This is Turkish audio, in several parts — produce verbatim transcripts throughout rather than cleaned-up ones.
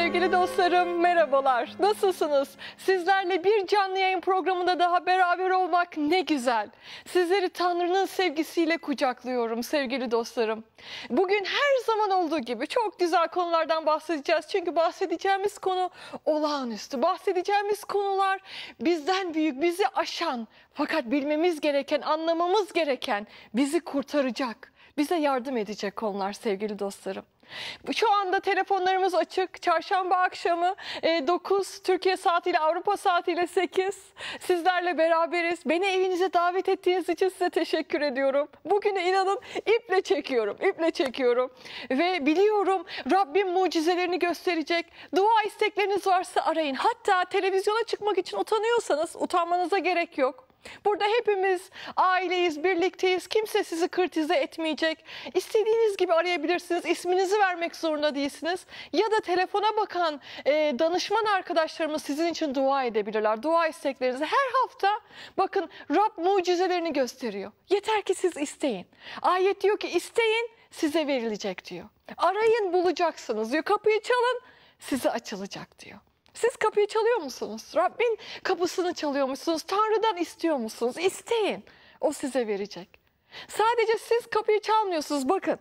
Sevgili dostlarım, merhabalar. Nasılsınız? Sizlerle bir canlı yayın programında daha beraber olmak ne güzel. Sizleri Tanrı'nın sevgisiyle kucaklıyorum sevgili dostlarım. Bugün her zaman olduğu gibi çok güzel konulardan bahsedeceğiz. Çünkü bahsedeceğimiz konu olağanüstü. Bahsedeceğimiz konular bizden büyük, bizi aşan, fakat bilmemiz gereken, anlamamız gereken, bizi kurtaracak, bize yardım edecek konular sevgili dostlarım. Şu anda telefonlarımız açık. Çarşamba akşamı dokuz Türkiye saatiyle, Avrupa saatiyle sekiz. Sizlerle beraberiz. Beni evinize davet ettiğiniz için size teşekkür ediyorum. Bugünü inanın iple çekiyorum. iple çekiyorum. Ve biliyorum Rabbim mucizelerini gösterecek. Dua istekleriniz varsa arayın. Hatta televizyona çıkmak için utanıyorsanız utanmanıza gerek yok. Burada hepimiz aileyiz, birlikteyiz. Kimse sizi kritize etmeyecek. İstediğiniz gibi arayabilirsiniz. İsminizi vermek zorunda değilsiniz. Ya da telefona bakan e, danışman arkadaşlarımız sizin için dua edebilirler. Dua isteklerinizi her hafta bakın Rab mucizelerini gösteriyor. Yeter ki siz isteyin. Ayet diyor ki isteyin size verilecek diyor. Arayın bulacaksınız diyor. Kapıyı çalın size açılacak diyor. Siz kapıyı çalıyor musunuz? Rabbin kapısını çalıyor musunuz? Tanrı'dan istiyor musunuz? İsteyin. O size verecek. Sadece siz kapıyı çalmıyorsunuz. Bakın.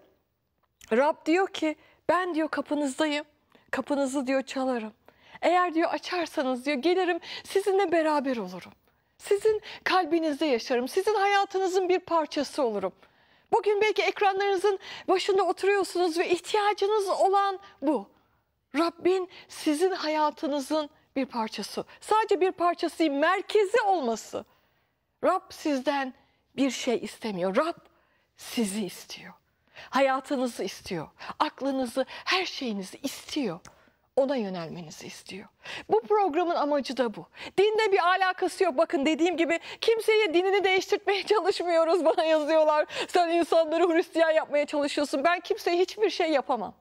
Rab diyor ki ben diyor kapınızdayım. Kapınızı diyor çalarım. Eğer diyor açarsanız diyor gelirim sizinle beraber olurum. Sizin kalbinizde yaşarım. Sizin hayatınızın bir parçası olurum. Bugün belki ekranlarınızın başında oturuyorsunuz ve ihtiyacınız olan bu. Rabbin sizin hayatınızın bir parçası. Sadece bir parçası değil, merkezi olması. Rab sizden bir şey istemiyor. Rab sizi istiyor. Hayatınızı istiyor. Aklınızı, her şeyinizi istiyor. Ona yönelmenizi istiyor. Bu programın amacı da bu. Dinle bir alakası yok. Bakın dediğim gibi kimseye dinini değiştirmeye çalışmıyoruz. Bana yazıyorlar. Sen insanları Hristiyan yapmaya çalışıyorsun. Ben kimseye hiçbir şey yapamam.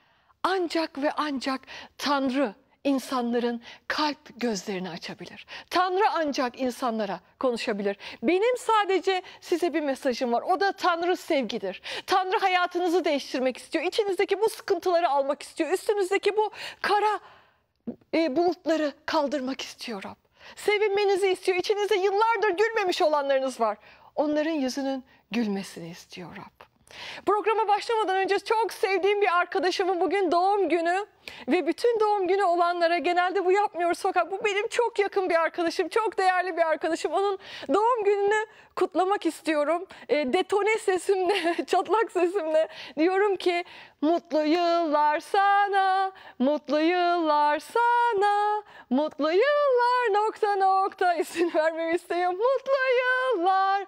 Ancak ve ancak Tanrı insanların kalp gözlerini açabilir. Tanrı ancak insanlara konuşabilir. Benim sadece size bir mesajım var. O da Tanrı sevgidir. Tanrı hayatınızı değiştirmek istiyor. İçinizdeki bu sıkıntıları almak istiyor. Üstünüzdeki bu kara e, bulutları kaldırmak istiyor Rab. Sevinmenizi istiyor. İçinizde yıllardır gülmemiş olanlarınız var. Onların yüzünün gülmesini istiyor Rab. Programa başlamadan önce çok sevdiğim bir arkadaşımın bugün doğum günü ve bütün doğum günü olanlara genelde bu yapmıyoruz fakat bu benim çok yakın bir arkadaşım, çok değerli bir arkadaşım. Onun doğum gününü kutlamak istiyorum. E, detone sesimle, çatlak sesimle diyorum ki mutlu yıllar sana, mutlu yıllar sana, mutlu yıllar nokta nokta isim vermemi istiyorum. Mutlu yıllar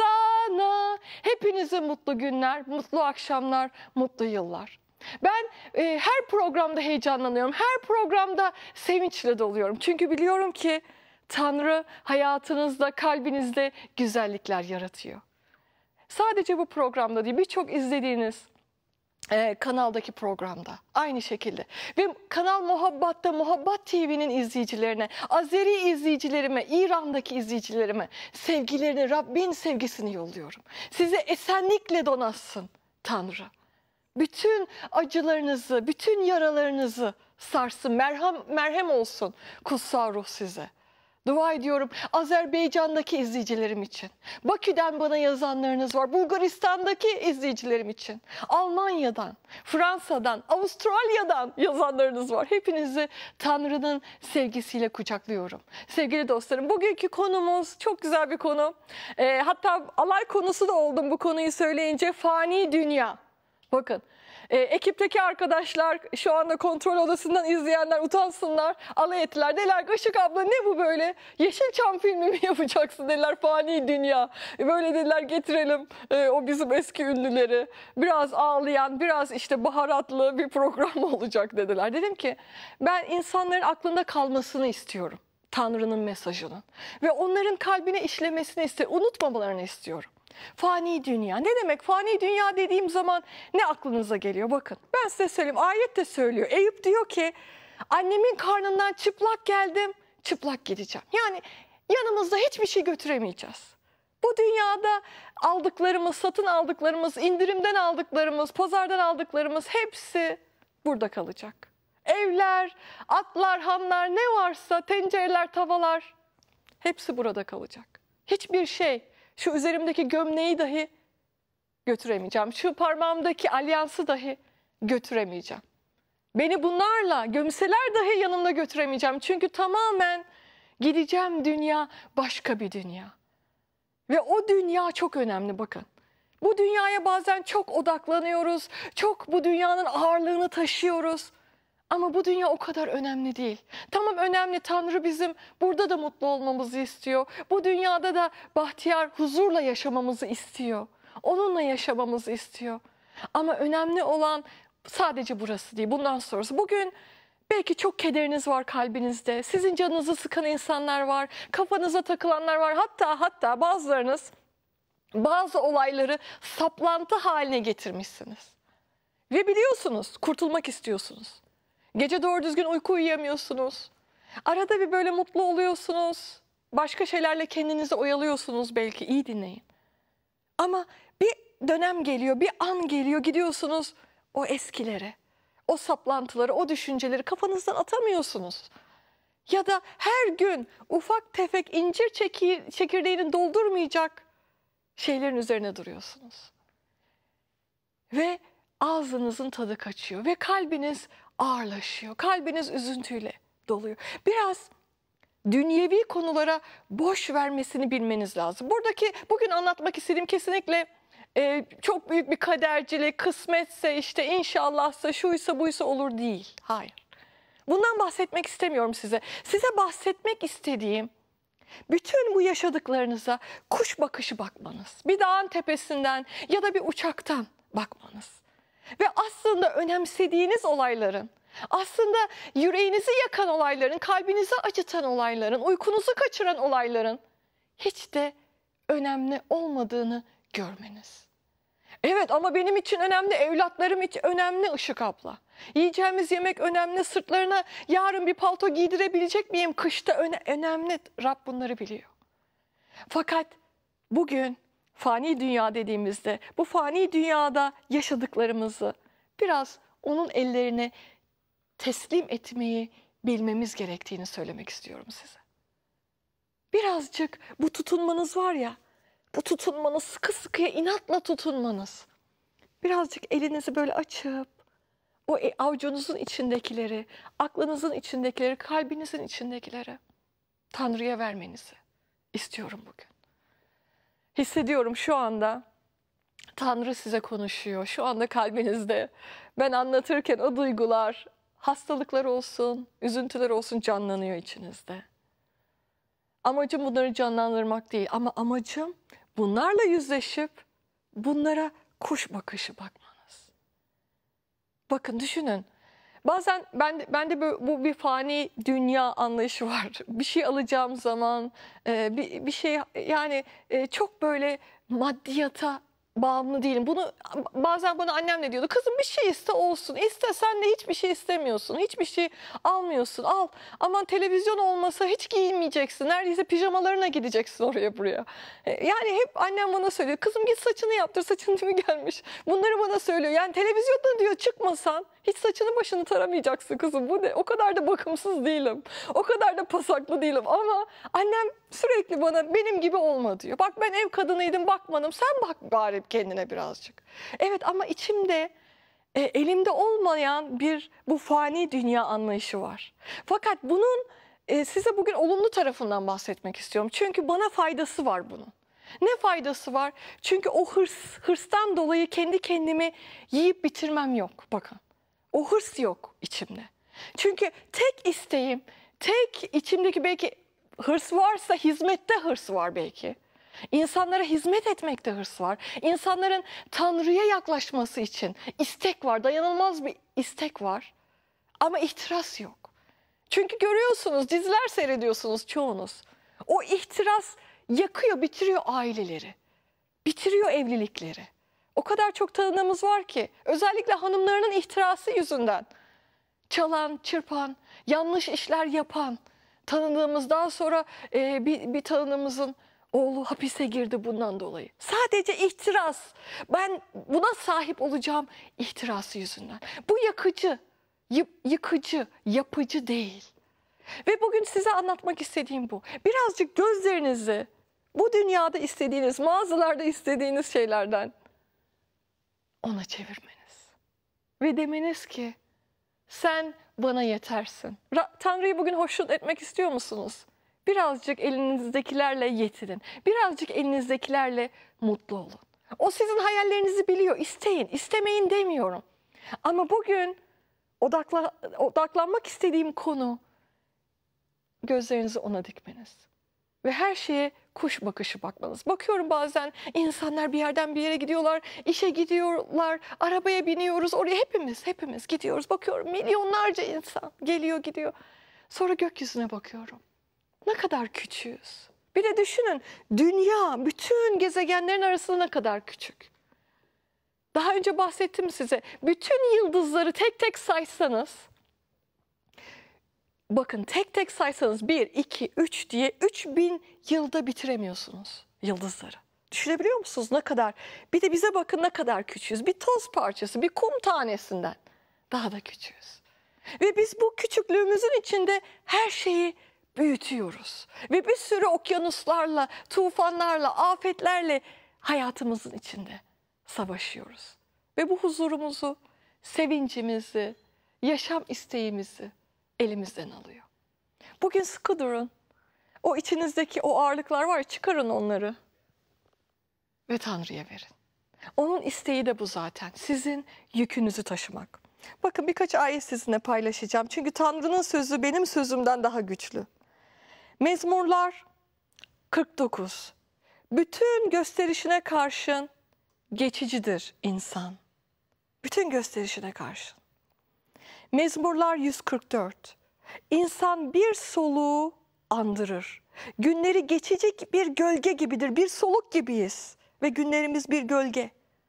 sana. Hepinize mutlu günler, mutlu akşamlar, mutlu yıllar. Ben e, her programda heyecanlanıyorum. Her programda sevinçle doluyorum. Çünkü biliyorum ki Tanrı hayatınızda, kalbinizde güzellikler yaratıyor. Sadece bu programda değil, birçok izlediğiniz e, kanaldaki programda aynı şekilde. Ve Kanal Muhabbat'ta Muhabbat T V'nin izleyicilerine, Azeri izleyicilerime, İran'daki izleyicilerime sevgilerini, Rabbin sevgisini yolluyorum. Size esenlikle donatsın Tanrı. Bütün acılarınızı, bütün yaralarınızı sarsın, merhem, merhem olsun kutsal ruh size. Dua ediyorum Azerbaycan'daki izleyicilerim için. Bakü'den bana yazanlarınız var. Bulgaristan'daki izleyicilerim için. Almanya'dan, Fransa'dan, Avustralya'dan yazanlarınız var. Hepinizi Tanrı'nın sevgisiyle kucaklıyorum. Sevgili dostlarım, bugünkü konumuz çok güzel bir konu. E, hatta alay konusu da oldum bu konuyu söyleyince. Fani dünya. Bakın e, ekipteki arkadaşlar şu anda kontrol odasından izleyenler utansınlar, alay ettiler. Dediler Işık abla ne bu böyle? Yeşilçam filmi mi yapacaksın dediler, fani dünya. E, böyle dediler getirelim e, o bizim eski ünlüleri. Biraz ağlayan, biraz işte baharatlı bir program olacak dediler. Dedim ki ben insanların aklında kalmasını istiyorum. Tanrı'nın mesajının. Ve onların kalbine işlemesini istiyorum. Unutmamalarını istiyorum. Fani dünya. Ne demek? Fani dünya dediğim zaman ne aklınıza geliyor? Bakın ben size söyleyeyim. Ayet de söylüyor. Eyüp diyor ki annemin karnından çıplak geldim, çıplak gideceğim. Yani yanımızda hiçbir şey götüremeyeceğiz. Bu dünyada aldıklarımız, satın aldıklarımız, indirimden aldıklarımız, pazardan aldıklarımız hepsi burada kalacak. Evler, atlar, hanlar, ne varsa, tencereler, tavalar hepsi burada kalacak. Hiçbir şey, şu üzerimdeki gömleği dahi götüremeyeceğim. Şu parmağımdaki alyansı dahi götüremeyeceğim. Beni bunlarla gömseler dahi yanımda götüremeyeceğim. Çünkü tamamen gideceğim dünya başka bir dünya. Ve o dünya çok önemli, bakın. Bu dünyaya bazen çok odaklanıyoruz. Çok bu dünyanın ağırlığını taşıyoruz. Ama bu dünya o kadar önemli değil. Tamam, önemli. Tanrı bizim burada da mutlu olmamızı istiyor. Bu dünyada da bahtiyar, huzurla yaşamamızı istiyor. Onunla yaşamamızı istiyor. Ama önemli olan sadece burası değil, bundan sonrası. Bugün belki çok kederiniz var kalbinizde. Sizin canınızı sıkan insanlar var. Kafanıza takılanlar var. Hatta hatta bazılarınız bazı olayları saplantı haline getirmişsiniz. Ve biliyorsunuz, kurtulmak istiyorsunuz. Gece doğru düzgün uyku uyuyamıyorsunuz. Arada bir böyle mutlu oluyorsunuz. Başka şeylerle kendinizi oyalıyorsunuz belki. İyi dinleyin. Ama bir dönem geliyor, bir an geliyor, gidiyorsunuz o eskilere, o saplantıları, o düşünceleri kafanızdan atamıyorsunuz. Ya da her gün ufak tefek incir çekirdeğini doldurmayacak şeylerin üzerine duruyorsunuz. Ve ağzınızın tadı kaçıyor ve kalbiniz ağırlaşıyor. Kalbiniz üzüntüyle doluyor. Biraz dünyevi konulara boş vermesini bilmeniz lazım. Buradaki bugün anlatmak istediğim kesinlikle e, çok büyük bir kadercilik, kısmetse, işte inşallahsa, şuysa buysa olur değil. Hayır. Bundan bahsetmek istemiyorum size. Size bahsetmek istediğim bütün bu yaşadıklarınıza kuş bakışı bakmanız. Bir dağın tepesinden ya da bir uçaktan bakmanız. Ve aslında önemsediğiniz olayların, aslında yüreğinizi yakan olayların, kalbinizi acıtan olayların, uykunuzu kaçıran olayların hiç de önemli olmadığını görmeniz. Evet, ama benim için önemli, evlatlarım için önemli Işık abla. Yiyeceğimiz yemek önemli, sırtlarına yarın bir palto giydirebilecek miyim kışta öne önemli. Rab bunları biliyor. Fakat bugün fani dünya dediğimizde bu fani dünyada yaşadıklarımızı biraz onun ellerine teslim etmeyi bilmemiz gerektiğini söylemek istiyorum size. Birazcık bu tutunmanız var ya, bu tutunmanız, sıkı sıkıya inatla tutunmanız. Birazcık elinizi böyle açıp o avucunuzun içindekileri, aklınızın içindekileri, kalbinizin içindekileri Tanrı'ya vermenizi istiyorum bugün. Hissediyorum şu anda Tanrı size konuşuyor. Şu anda kalbinizde. Ben anlatırken o duygular, hastalıklar olsun, üzüntüler olsun canlanıyor içinizde. Amacım bunları canlandırmak değil ama amacım bunlarla yüzleşip bunlara kuş bakışı bakmanız. Bakın, düşünün. Bazen ben bende bu, bu bir fani dünya anlayışı var. Bir şey alacağım zaman e, bir, bir şey, yani e, çok böyle maddiyata bağımlı değilim. Bunu bazen bana annem de diyordu. Kızım, bir şey iste olsun. İste, sen de hiçbir şey istemiyorsun. Hiçbir şey almıyorsun. Al. Aman televizyon olmasa hiç giyinmeyeceksin. Neredeyse pijamalarına gideceksin oraya buraya. Yani hep annem bana söylüyor. Kızım, git saçını yaptır. Saçın tümü gelmiş. Bunları bana söylüyor. Yani televizyonda diyor çıkmasan hiç saçını başını taramayacaksın kızım. Bu ne? O kadar da bakımsız değilim. O kadar da pasaklı değilim. Ama annem sürekli bana benim gibi olma diyor. Bak, ben ev kadınıydım, bakmadım. Sen bak bari kendine birazcık. Evet, ama içimde e, elimde olmayan bir bu fani dünya anlayışı var. Fakat bunun e, size bugün olumlu tarafından bahsetmek istiyorum. Çünkü bana faydası var bunun. Ne faydası var? Çünkü o hırs, hırstan dolayı kendi kendimi yiyip bitirmem yok. Bakın, o hırs yok içimde. Çünkü tek isteğim, tek içimdeki, belki hırs varsa hizmette hırs var belki. İnsanlara hizmet etmekte hırs var. İnsanların Tanrı'ya yaklaşması için istek var, dayanılmaz bir istek var. Ama ihtiras yok. Çünkü görüyorsunuz, diziler seyrediyorsunuz çoğunuz. O ihtiras yakıyor, bitiriyor aileleri. Bitiriyor evlilikleri. O kadar çok tanıdığımız var ki, özellikle hanımlarının ihtirası yüzünden çalan, çırpan, yanlış işler yapan tanıdığımız, daha sonra e, bir, bir tanıdığımızın oğlu hapise girdi bundan dolayı. Sadece ihtiras. Ben buna sahip olacağım ihtirası yüzünden. Bu yakıcı, yıkıcı, yapıcı değil. Ve bugün size anlatmak istediğim bu. Birazcık gözlerinizi bu dünyada istediğiniz, mağazalarda istediğiniz şeylerden ona çevirmeniz. Ve demeniz ki sen bana yetersin. Tanrı'yı bugün hoşnut etmek istiyor musunuz? Birazcık elinizdekilerle yetinin. Birazcık elinizdekilerle mutlu olun. O sizin hayallerinizi biliyor. İsteyin, istemeyin demiyorum. Ama bugün odakla, odaklanmak istediğim konu gözlerinizi ona dikmeniz. Ve her şeye kuş bakışı bakmanız. Bakıyorum bazen insanlar bir yerden bir yere gidiyorlar, işe gidiyorlar, arabaya biniyoruz, oraya hepimiz, hepimiz gidiyoruz. Bakıyorum milyonlarca insan geliyor gidiyor. Sonra gökyüzüne bakıyorum. Ne kadar küçüğüz. Bir de düşünün, dünya bütün gezegenlerin arasında ne kadar küçük. Daha önce bahsettim size. Bütün yıldızları tek tek saysanız, bakın tek tek saysanız bir, iki, üç diye üç bin yılda bitiremiyorsunuz yıldızları. Düşünebiliyor musunuz ne kadar? Bir de bize bakın ne kadar küçüğüz. Bir toz parçası, bir kum tanesinden daha da küçüğüz. Ve biz bu küçüklüğümüzün içinde her şeyi büyütüyoruz. Ve bir sürü okyanuslarla, tufanlarla, afetlerle hayatımızın içinde savaşıyoruz. Ve bu huzurumuzu, sevincimizi, yaşam isteğimizi elimizden alıyor. Bugün sıkı durun. O içinizdeki o ağırlıklar var ya, çıkarın onları ve Tanrı'ya verin. Onun isteği de bu zaten. Sizin yükünüzü taşımak. Bakın birkaç ayet sizinle paylaşacağım. Çünkü Tanrı'nın sözü benim sözümden daha güçlü. Mezmurlar kırk dokuz. Bütün gösterişine karşın geçicidir insan. Bütün gösterişine karşın. Mezmurlar yüz kırk dört. İnsan bir soluğu andırır. Günleri geçici bir gölge gibidir. Bir soluk gibiyiz ve günlerimiz bir gölge.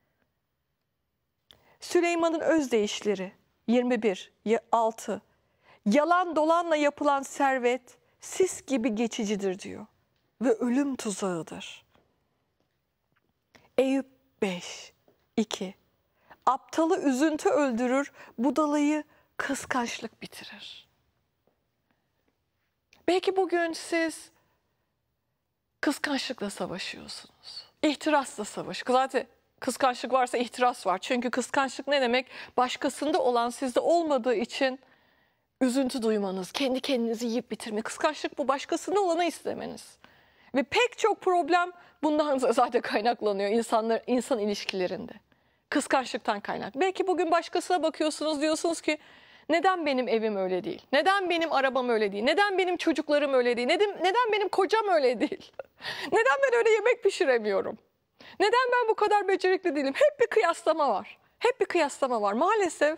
Süleyman'ın özdeyişleri yirmi bir altı. Yalan dolanla yapılan servet sis gibi geçicidir diyor ve ölüm tuzağıdır. Eyüp beş iki. Aptalı üzüntü öldürür, budalayı kıskançlık bitirir. Belki bugün siz kıskançlıkla savaşıyorsunuz. İhtirasla savaşıyorsunuz. Zaten kıskançlık varsa ihtiras var. Çünkü kıskançlık ne demek? Başkasında olan sizde olmadığı için üzüntü duymanız, kendi kendinizi yiyip bitirmek. Kıskançlık bu, başkasında olanı istemeniz. Ve pek çok problem bundan zaten kaynaklanıyor insanlar, insan ilişkilerinde. Kıskançlıktan kaynak. Belki bugün başkasına bakıyorsunuz, diyorsunuz ki neden benim evim öyle değil? Neden benim arabam öyle değil? Neden benim çocuklarım öyle değil? Neden, neden benim kocam öyle değil? Neden ben öyle yemek pişiremiyorum? Neden ben bu kadar becerikli değilim? Hep bir kıyaslama var. Hep bir kıyaslama var. Maalesef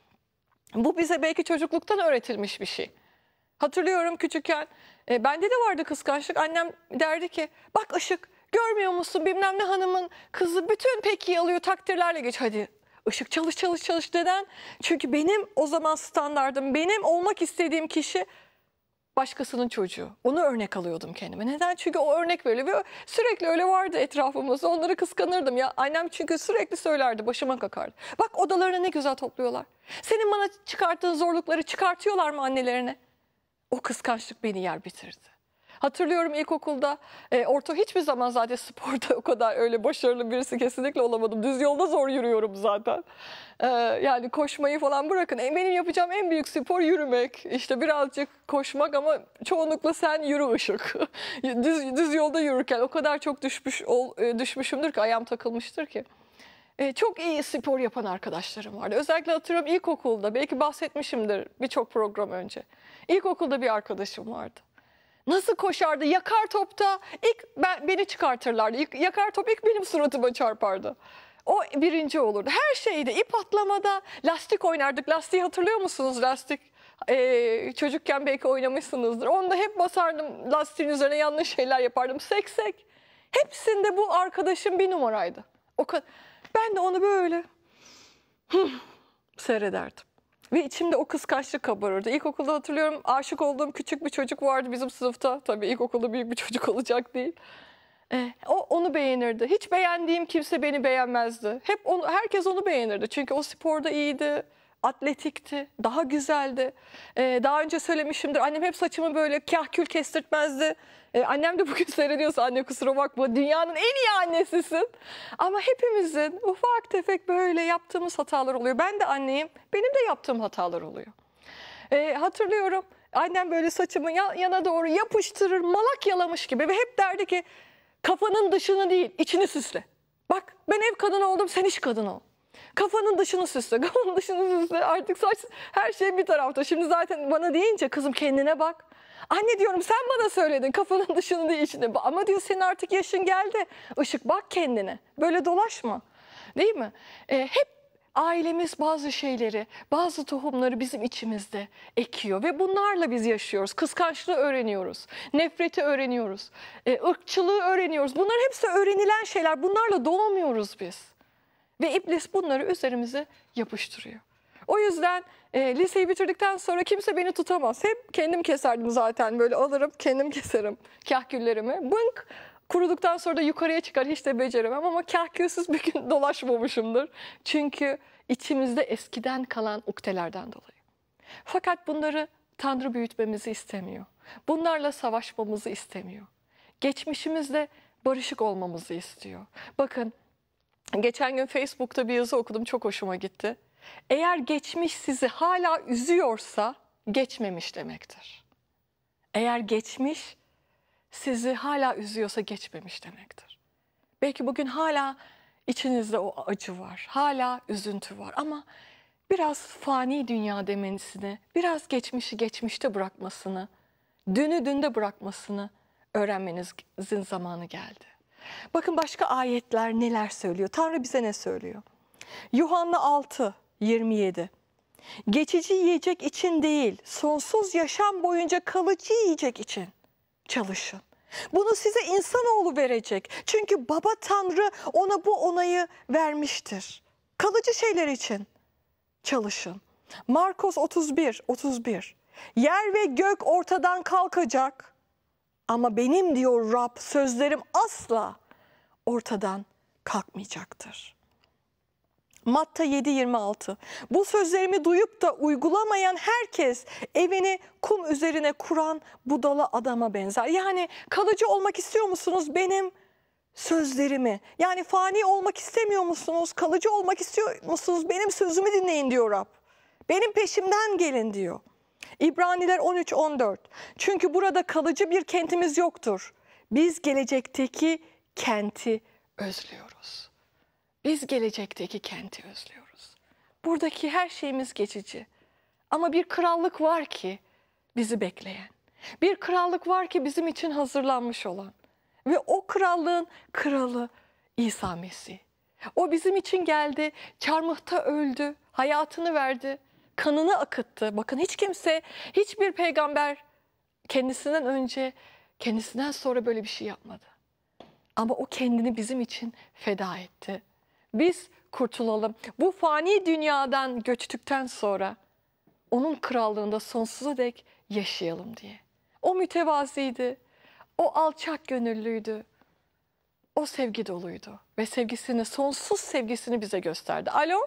bu bize belki çocukluktan öğretilmiş bir şey. Hatırlıyorum küçükken e, bende de vardı kıskançlık. Annem derdi ki bak Işık, görmüyor musun bilmem ne hanımın kızı bütün peki alıyor, takdirlerle geç. Hadi Işık çalış çalış çalış. Neden? Çünkü benim o zaman standardım, benim olmak istediğim kişi başkasının çocuğu. Onu örnek alıyordum kendime. Neden? Çünkü o örnek böyle ve sürekli öyle vardı etrafımızda. Onları kıskanırdım ya. Annem çünkü sürekli söylerdi, başıma kakardı. Bak odalarını ne güzel topluyorlar. Senin bana çıkarttığın zorlukları çıkartıyorlar mı annelerine? O kıskançlık beni yer bitirdi. Hatırlıyorum ilkokulda, e, orta hiçbir zaman zaten sporda o kadar öyle başarılı birisi kesinlikle olamadım. Düz yolda zor yürüyorum zaten. E, yani koşmayı falan bırakın. E, benim yapacağım en büyük spor yürümek. İşte birazcık koşmak ama çoğunlukla sen yürü Işık. düz, düz yolda yürürken o kadar çok düşmüş ol, e, düşmüşümdür ki, ayağım takılmıştır ki. E, çok iyi spor yapan arkadaşlarım vardı. Özellikle hatırlıyorum ilkokulda, belki bahsetmişimdir birçok program önce. İlkokulda bir arkadaşım vardı. Nasıl koşardı? Yakar topta ilk ben, beni çıkartırlardı. İlk, yakar top ilk benim suratıma çarpardı. O birinci olurdu. Her şeyde, ip atlamada, lastik oynardık. Lastiği hatırlıyor musunuz? Lastik ee, çocukken belki oynamışsınızdır. Onda hep basardım, lastiğin üzerine yanlış şeyler yapardım. Seksek. Hepsinde bu arkadaşım bir numaraydı. O kadar. Ben de onu böyle seyrederdim. Ve içimde o kıskançlık kabarırdı. İlkokulda hatırlıyorum, aşık olduğum küçük bir çocuk vardı bizim sınıfta. Tabii ilkokulda büyük bir çocuk olacak değil. Ee, o onu beğenirdi. Hiç beğendiğim kimse beni beğenmezdi. Hep onu, herkes onu beğenirdi. Çünkü o sporda iyiydi, atletikti, daha güzeldi. Ee, daha önce söylemişimdir, annem hep saçımı böyle kahkül kestirtmezdi. Ee, annem de bugün seyrediyorsa anne kusura bakma, dünyanın en iyi annesisin. Ama hepimizin ufak tefek böyle yaptığımız hatalar oluyor. Ben de anneyim, benim de yaptığım hatalar oluyor. Ee, hatırlıyorum, annem böyle saçımı yana doğru yapıştırır, malak yalamış gibi ve hep derdi ki kafanın dışını değil, içini süsle. Bak ben ev kadını oldum, sen iş kadını ol. Kafanın dışını süsle, kafanın dışını süsle. Artık saç, her şey bir tarafta. Şimdi zaten bana deyince kızım kendine bak. Anne diyorum sen bana söyledin kafanın dışını değil içini. Ama diyor senin artık yaşın geldi. Işık bak kendine. Böyle dolaşma. Değil mi? Ee, hep ailemiz bazı şeyleri, bazı tohumları bizim içimizde ekiyor ve bunlarla biz yaşıyoruz. Kıskançlığı öğreniyoruz, nefreti öğreniyoruz, e, ırkçılığı öğreniyoruz. Bunlar hepsi öğrenilen şeyler. Bunlarla doğmuyoruz biz. Ve iblis bunları üzerimize yapıştırıyor. O yüzden e, liseyi bitirdikten sonra kimse beni tutamaz. Hep kendim keserdim zaten, böyle alırım kendim keserim kahküllerimi. Bınk kuruduktan sonra da yukarıya çıkar, hiç de beceremem ama kahkülsüz bir gün dolaşmamışımdır. Çünkü içimizde eskiden kalan ukdelerden dolayı. Fakat bunları Tanrı büyütmemizi istemiyor. Bunlarla savaşmamızı istemiyor. Geçmişimizle barışık olmamızı istiyor. Bakın, geçen gün Facebook'ta bir yazı okudum, çok hoşuma gitti. Eğer geçmiş sizi hala üzüyorsa geçmemiş demektir. Eğer geçmiş sizi hala üzüyorsa geçmemiş demektir. Belki bugün hala içinizde o acı var, hala üzüntü var ama biraz fani dünya demesini, biraz geçmişi geçmişte bırakmasını, dünü dünde bırakmasını öğrenmenizin zamanı geldi. Bakın başka ayetler neler söylüyor. Tanrı bize ne söylüyor? Yuhanna altı yirmi yedi. Geçici yiyecek için değil, sonsuz yaşam boyunca kalıcı yiyecek için çalışın. Bunu size insanoğlu verecek. Çünkü Baba Tanrı ona bu onayı vermiştir. Kalıcı şeyler için çalışın. Markos otuz bir otuz bir. Yer ve gök ortadan kalkacak. Ama benim diyor Rab, sözlerim asla ortadan kalkmayacaktır. Matta yedi yirmi altı. Bu sözlerimi duyup da uygulamayan herkes evini kum üzerine kuran budala adama benzer. Yani kalıcı olmak istiyor musunuz benim sözlerimi? Yani fani olmak istemiyor musunuz? Kalıcı olmak istiyor musunuz? Benim sözümü dinleyin diyor Rab. Benim peşimden gelin diyor. İbraniler on üç on dört. Çünkü burada kalıcı bir kentimiz yoktur. Biz gelecekteki kenti özlüyoruz. Biz gelecekteki kenti özlüyoruz. Buradaki her şeyimiz geçici. Ama bir krallık var ki bizi bekleyen. Bir krallık var ki bizim için hazırlanmış olan. Ve o krallığın kralı İsa Mesih. O bizim için geldi, çarmıhta öldü, hayatını verdi, kanını akıttı. Bakın hiç kimse, hiçbir peygamber kendisinden önce, kendisinden sonra böyle bir şey yapmadı. Ama o kendini bizim için feda etti. Biz kurtulalım. Bu fani dünyadan göçtükten sonra onun krallığında sonsuza dek yaşayalım diye. O mütevaziydi, o alçak gönüllüydü, o sevgi doluydu ve sevgisini, sonsuz sevgisini bize gösterdi. Alo?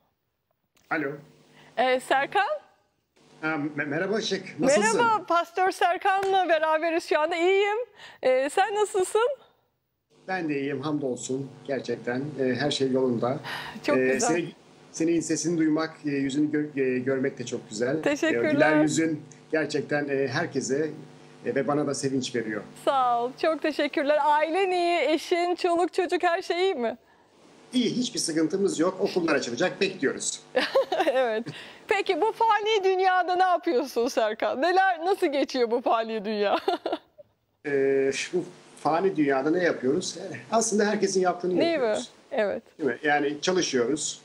Alo. Ee, Serkan? Ha, merhaba Işık, nasılsın? Merhaba, Pastör Serkan'la beraberiz şu anda. İyiyim. Ee, sen nasılsın? Ben de iyiyim, hamdolsun. Gerçekten e, her şey yolunda. Çok E, güzel. Seni, senin sesini duymak, e, yüzünü gö e, görmek de çok güzel. Teşekkürler. E, güler yüzün gerçekten e, herkese e, ve bana da sevinç veriyor. Sağ ol, çok teşekkürler. Ailen iyi, eşin, çoluk çocuk her şey iyi mi? İyi, hiçbir sıkıntımız yok. Okullar açılacak, bekliyoruz. Evet. Peki bu fani dünyada ne yapıyorsun Serkan? Neler, nasıl geçiyor bu fani dünya? e, bu fani dünyada ne yapıyoruz? E, aslında herkesin yaptığını Değil mi? yapıyoruz. Evet. Değil mi? Yani çalışıyoruz.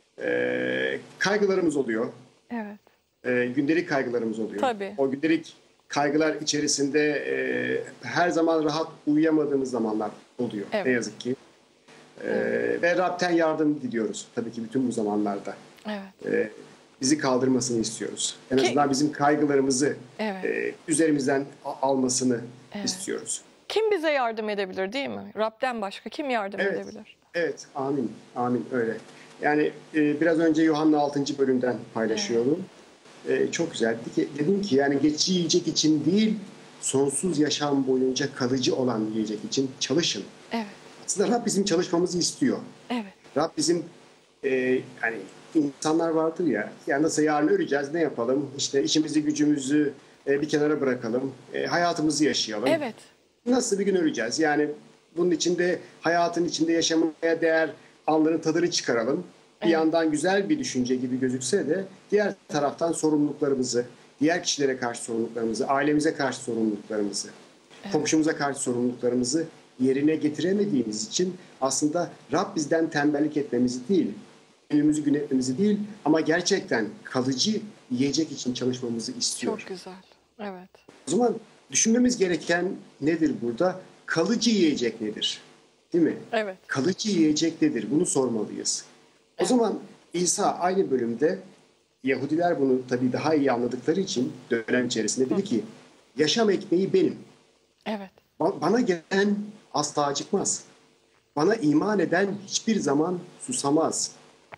E, kaygılarımız oluyor. Evet. E, gündelik kaygılarımız oluyor. Tabii. O gündelik kaygılar içerisinde e, her zaman rahat uyuyamadığımız zamanlar oluyor. Evet. Ne yazık ki. E, ve Rab'den yardım diliyoruz tabii ki bütün bu zamanlarda. Evet. E, bizi kaldırmasını istiyoruz. En Ki- azından bizim kaygılarımızı Evet. e, üzerimizden a- almasını Evet. istiyoruz. Kim bize yardım edebilir değil mi? Rab'den başka kim yardım Evet. edebilir? Evet, amin, amin öyle. Yani e, biraz önce Yuhanna altıncı bölümden paylaşıyorum. E, çok güzel. Dedi ki, dedim ki yani geçici yiyecek için değil, sonsuz yaşam boyunca kalıcı olan yiyecek için çalışın. Evet. Aslında Rab bizim çalışmamızı istiyor. Evet. Rab bizim e, yani insanlar vardır ya, yani nasıl yarın öleceğiz, ne yapalım? İşte işimizi gücümüzü e, bir kenara bırakalım, e, hayatımızı yaşayalım. Evet. Nasıl bir gün öleceğiz? Yani bunun içinde, hayatın içinde yaşamaya değer anların tadını çıkaralım. Bir Evet. yandan güzel bir düşünce gibi gözükse de diğer taraftan sorumluluklarımızı, diğer kişilere karşı sorumluluklarımızı, ailemize karşı sorumluluklarımızı, Evet. komşumuza karşı sorumluluklarımızı yerine getiremediğimiz için aslında Rab bizden tembellik etmemizi değil, önümüzü gün etmemizi değil ama gerçekten kalıcı yiyecek için çalışmamızı istiyor. Çok güzel. Evet. O zaman düşünmemiz gereken nedir burada? Kalıcı yiyecek nedir? Değil mi? Evet. Kalıcı yiyecek nedir? Bunu sormalıyız. O zaman İsa aynı bölümde, Yahudiler bunu tabii daha iyi anladıkları için dönem içerisinde dedi ki, yaşam ekmeği benim. Evet. Ba- Bana gelen asla acıkmaz. Bana iman eden hiçbir zaman susamaz.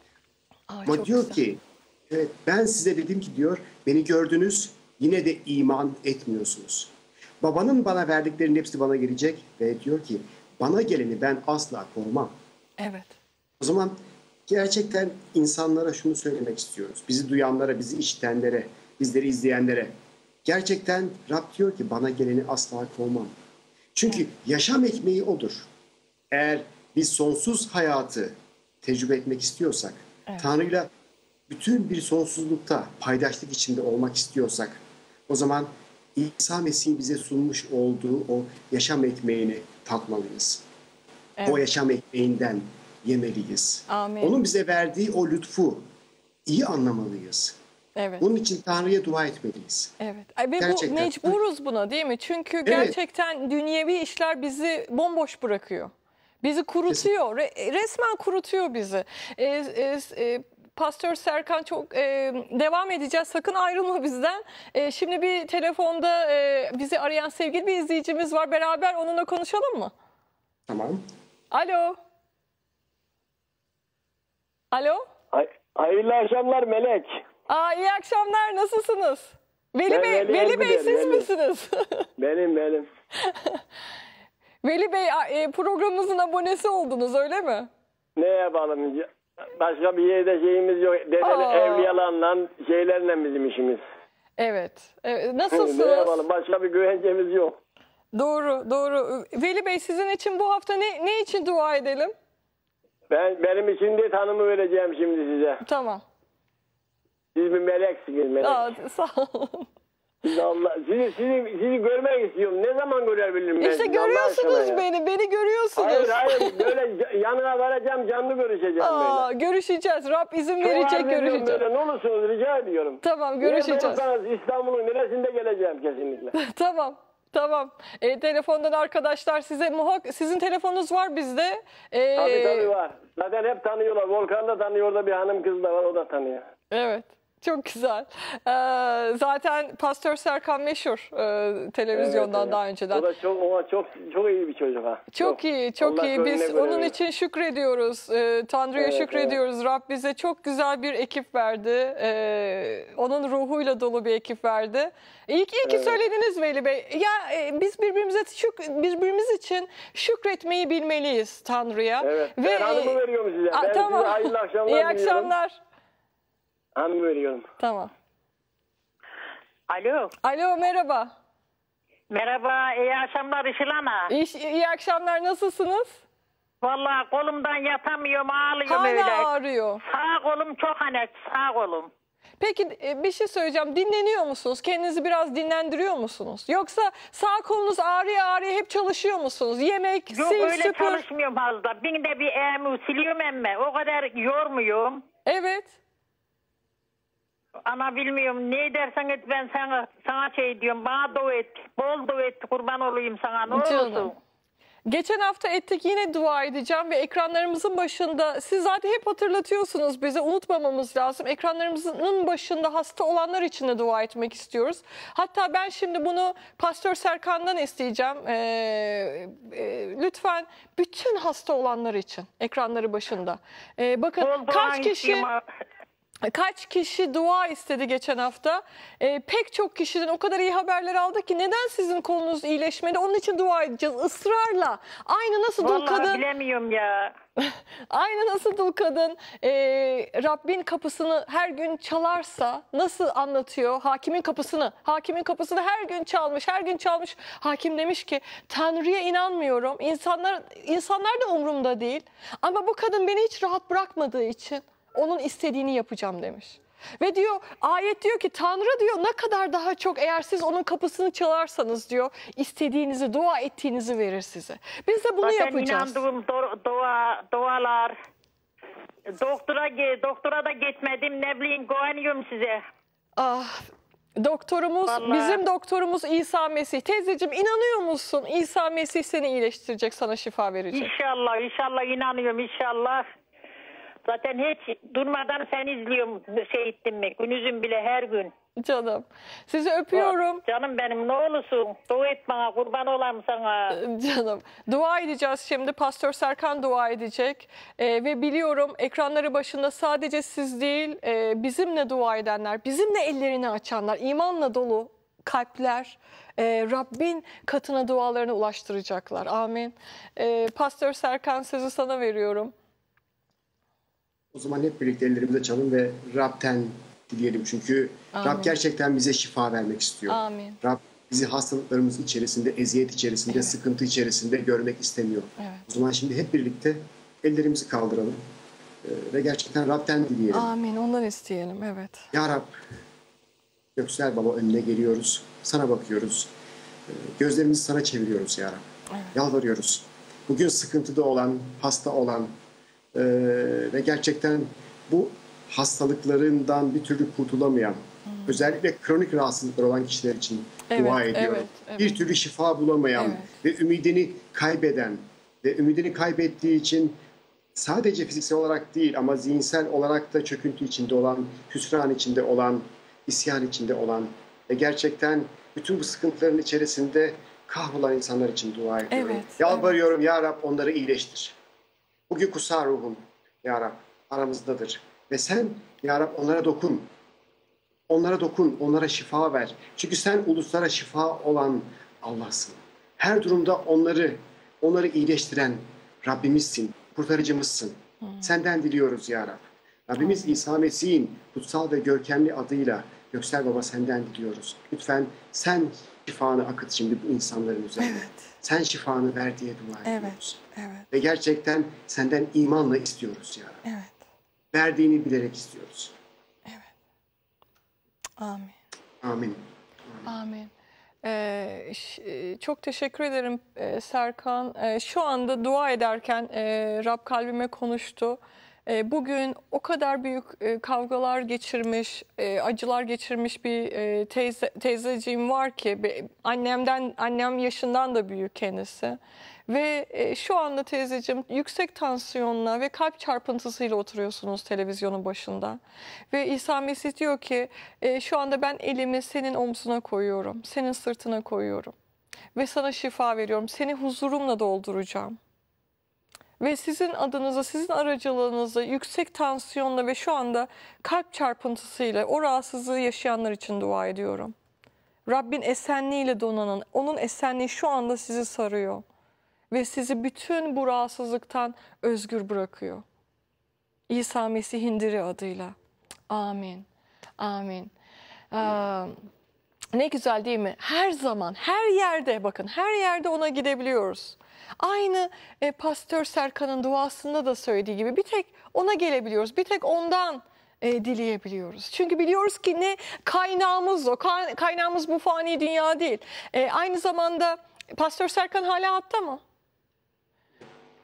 Aa, Ama çok diyor güzel. ki, evet, ben size dedim ki diyor, beni gördünüz, yine de iman etmiyorsunuz. Babanın bana verdiklerinin hepsi bana gelecek ve diyor ki, bana geleni ben asla korumam. Evet. O zaman gerçekten insanlara şunu söylemek istiyoruz. Bizi duyanlara, bizi işitenlere, bizleri izleyenlere. Gerçekten Rab diyor ki, bana geleni asla korumam. Çünkü yaşam ekmeği odur. Eğer biz sonsuz hayatı tecrübe etmek istiyorsak, Evet. Tanrı'yla bütün bir sonsuzlukta paydaşlık içinde olmak istiyorsak, o zaman İsa Mesih'in bize sunmuş olduğu o yaşam ekmeğini tatmalıyız. Evet. O yaşam ekmeğinden yemeliyiz. Amin. Onun bize verdiği o lütfu iyi anlamalıyız. Evet. Bunun için Tanrı'ya dua etmeliyiz. Evet. Ay, Ve bu Gerçekten. mecburuz buna, değil mi? Çünkü gerçekten dünyevi işler bizi bomboş bırakıyor. Bizi kurutuyor. Re- resmen kurutuyor bizi. Ee, e, e, Pastör Serkan çok e, devam edeceğiz. Sakın ayrılma bizden. E, şimdi bir telefonda e, bizi arayan sevgili bir izleyicimiz var. Beraber onunla konuşalım mı? Tamam. Alo. Alo. Hay- Hayırlı akşamlar Melek. Aa, iyi akşamlar. Nasılsınız? Veli Ben Bey, Veli Veli Bey Ezgi'dir, siz Veli. misiniz? Benim benim. Veli Bey e, programımızın abonesi oldunuz, öyle mi? Ne yapalım? Başka bir yerde şeyimiz yok. Dedeli Aa. evliyalarla şeylerle bizim işimiz. Evet. Evet. Ne Nasılsınız? yapalım? Başka bir güvencemiz yok. Doğru, doğru. Veli Bey, sizin için bu hafta ne, ne için dua edelim? Ben benim için de tanımı vereceğim şimdi size. Tamam. Siz bir meleksiniz melek. Aa, sağ olun. Siz Allah, sizi, sizi, sizi görmek istiyorum. Ne zaman görebilirim ben İşte sizi Allah görüyorsunuz aşkına ya? beni, beni görüyorsunuz. Hayır hayır böyle ca- yanına varacağım, canlı görüşeceğim Aa, böyle. görüşeceğiz. Rab izin Çok arz verecek, ediyorum görüşeceğiz. böyle, ne olursunuz rica ediyorum. Tamam, Nerede görüşeceğiz. olursanız İstanbul'un neresinde geleceğim kesinlikle. Tamam. Tamam. E, telefondan arkadaşlar size muhak sizin telefonunuz var bizde. E, Tabii tabii var. Zaten hep tanıyorlar. Volkan da tanıyor da bir hanım kız da var, o da tanıyor. Evet. Çok güzel. Ee, zaten Pastör Serkan meşhur e, televizyondan Evet, evet. daha önceden. O da çok o çok çok iyi bir çocuk ha. Çok iyi, çok Allah iyi. Biz gönlüne göre onun veriyor. için şükrediyoruz. Ee, Tanrı'ya Evet, şükrediyoruz. Rab bize çok güzel bir ekip verdi. Ee, onun ruhuyla dolu bir ekip verdi. İyi ki, iyi ki Evet. söylediniz Veli Bey. Ya e, biz birbirimize şük birbirimiz için şükretmeyi bilmeliyiz Tanrı'ya. Evet. Ben hanımı veriyorum size. Aa, Ben tamam. size hayırlı akşamlar İyi diliyorum. akşamlar. Hanımı veriyorum. Tamam. Alo. Alo, merhaba. Merhaba, iyi akşamlar Işıl Ana. İyi, iyi akşamlar. Nasılsınız? Vallahi kolumdan yatamıyorum, ağlıyorum Hala öyle. ağrıyor. Sağ kolum çok hanet, sağ kolum. Peki e, bir şey söyleyeceğim. Dinleniyor musunuz? Kendinizi biraz dinlendiriyor musunuz? Yoksa sağ kolunuz ağrıya ağrıya hep çalışıyor musunuz? Yemek, Yok sil, öyle süpür. çalışmıyorum fazla. Bir de bir eğimi siliyorum emme. O kadar yormuyorum. Evet. Ana bilmiyorum, ne dersen et, ben sana sana şey diyorum. Bana dua et, bol dua et, kurban olayım sana, ne Canım. olursun. Geçen hafta ettik, yine dua edeceğim ve ekranlarımızın başında, siz zaten hep hatırlatıyorsunuz bize, unutmamamız lazım. Ekranlarımızın başında hasta olanlar için de dua etmek istiyoruz. Hatta ben şimdi bunu Pastör Serkan'dan isteyeceğim. Ee, e, lütfen bütün hasta olanlar için ekranları başında. Ee, bakın Bol kaç dua kişi... istiyorum. Kaç kişi dua istedi geçen hafta? Ee, pek çok kişiden o kadar iyi haberler aldık ki neden sizin kolunuz iyileşmedi? Onun için dua edeceğiz ısrarla. Aynı nasıl dul Vallahi kadın, bilemiyorum ya. aynı nasıl dul kadın e, Rabbin kapısını her gün çalarsa, nasıl anlatıyor? Hakimin kapısını, hakimin kapısını her gün çalmış, her gün çalmış. Hakim demiş ki Tanrı'ya inanmıyorum. İnsanlar, insanlar da umurumda değil. Ama bu kadın beni hiç rahat bırakmadığı için onun istediğini yapacağım demiş. Ve diyor, ayet diyor ki Tanrı diyor ne kadar daha çok eğer siz onun kapısını çalarsanız diyor istediğinizi, dua ettiğinizi verir size. Biz de bunu Zaten yapacağız. inandığım do- dua, dualar. Doktora, ge- doktora da gitmedim, ne bileyim, güveniyorum size. Ah, doktorumuz, Vallahi. bizim doktorumuz İsa Mesih. Teyzeciğim inanıyor musun? İsa Mesih seni iyileştirecek, sana şifa verecek. İnşallah, inşallah inanıyorum, inşallah. Zaten hiç durmadan sen izliyorum, şey ettin mi? Günüzün bile her gün. Canım, sizi öpüyorum. Canım benim, ne olursun. Dua et bana, kurban olayım sana. Canım, dua edeceğiz şimdi. Pastör Serkan dua edecek. Ee, ve biliyorum ekranları başında sadece siz değil, e, bizimle dua edenler, bizimle ellerini açanlar, imanla dolu kalpler e, Rabbin katına dualarını ulaştıracaklar. Amin. E, Pastör Serkan, sözü sana veriyorum. O zaman hep birlikte ellerimizi açalım ve Rab'den dileyelim. Çünkü Amin. Rab gerçekten bize şifa vermek istiyor. Amin. Rab bizi hastalıklarımız içerisinde, eziyet içerisinde, Evet. sıkıntı içerisinde görmek istemiyor. Evet. O zaman şimdi hep birlikte ellerimizi kaldıralım ee, ve gerçekten Rab'den dileyelim. Amin. Ondan isteyelim. Evet. Ya Rab, Göksel Baba önüne geliyoruz, sana bakıyoruz. Ee, Gözlerimizi sana çeviriyoruz ya Rab. Evet. Yalvarıyoruz. Bugün sıkıntıda olan, hasta olan e, ve gerçekten bu hastalıklarından bir türlü kurtulamayan, özellikle kronik rahatsızlıklar olan kişiler için Evet, dua ediyorum. evet, evet. Bir türlü şifa bulamayan Evet. ve ümidini kaybeden ve ümidini kaybettiği için sadece fiziksel olarak değil ama zihinsel olarak da çöküntü içinde olan, hüsran içinde olan, isyan içinde olan ve gerçekten bütün bu sıkıntıların içerisinde kahrolan insanlar için dua ediyorum. Evet, Yalvarıyorum ya Rab, onları iyileştir. Bugün kutsal ruhum ya Rab aramızdadır. Ve sen ya Rab onlara dokun. Onlara dokun, onlara şifa ver. Çünkü sen uluslara şifa olan Allah'sın. Her durumda onları, onları iyileştiren Rabbimizsin, kurtarıcımızsın. Senden diliyoruz ya Rab. Rabbimiz İsa Mesih'in kutsal ve görkemli adıyla Göksel Baba senden diliyoruz. Lütfen sen şifanı akıt şimdi bu insanların üzerine. Evet. Sen şifanı ver diye dua ediyoruz. Evet. Evet. Ve gerçekten senden imanla istiyoruz ya Rab. Evet. Verdiğini bilerek istiyoruz. Amin. Amin. Amin. Ee, ş- e, çok teşekkür ederim e, Serkan. E, şu anda dua ederken e, Rab kalbime konuştu. E, bugün o kadar büyük e, kavgalar geçirmiş, e, acılar geçirmiş bir e, teyze, teyzeciğim var ki be- annemden annem yaşından da büyük kendisi. Ve e, şu anda teyzeciğim yüksek tansiyonla ve kalp çarpıntısıyla oturuyorsunuz televizyonun başında. Ve İsa Mesih diyor ki e, şu anda ben elimi senin omzuna koyuyorum, senin sırtına koyuyorum. Ve sana şifa veriyorum, seni huzurumla dolduracağım. Ve sizin adınıza, sizin aracılığınızla yüksek tansiyonla ve şu anda kalp çarpıntısıyla o rahatsızlığı yaşayanlar için dua ediyorum. Rabbin esenliğiyle donanan, onun esenliği şu anda sizi sarıyor. Ve sizi bütün bu rahatsızlıktan özgür bırakıyor. İsa Mesih'in diri adıyla. Amin. Amin. Aa, ne güzel değil mi? Her zaman, her yerde, bakın her yerde ona gidebiliyoruz. Aynı e, Pastör Serkan'ın duasında da söylediği gibi bir tek ona gelebiliyoruz. Bir tek ondan e, dileyebiliyoruz. Çünkü biliyoruz ki ne kaynağımız o. Ka- kaynağımız bu fani dünya değil. E, aynı zamanda Pastör Serkan hala hatta mı?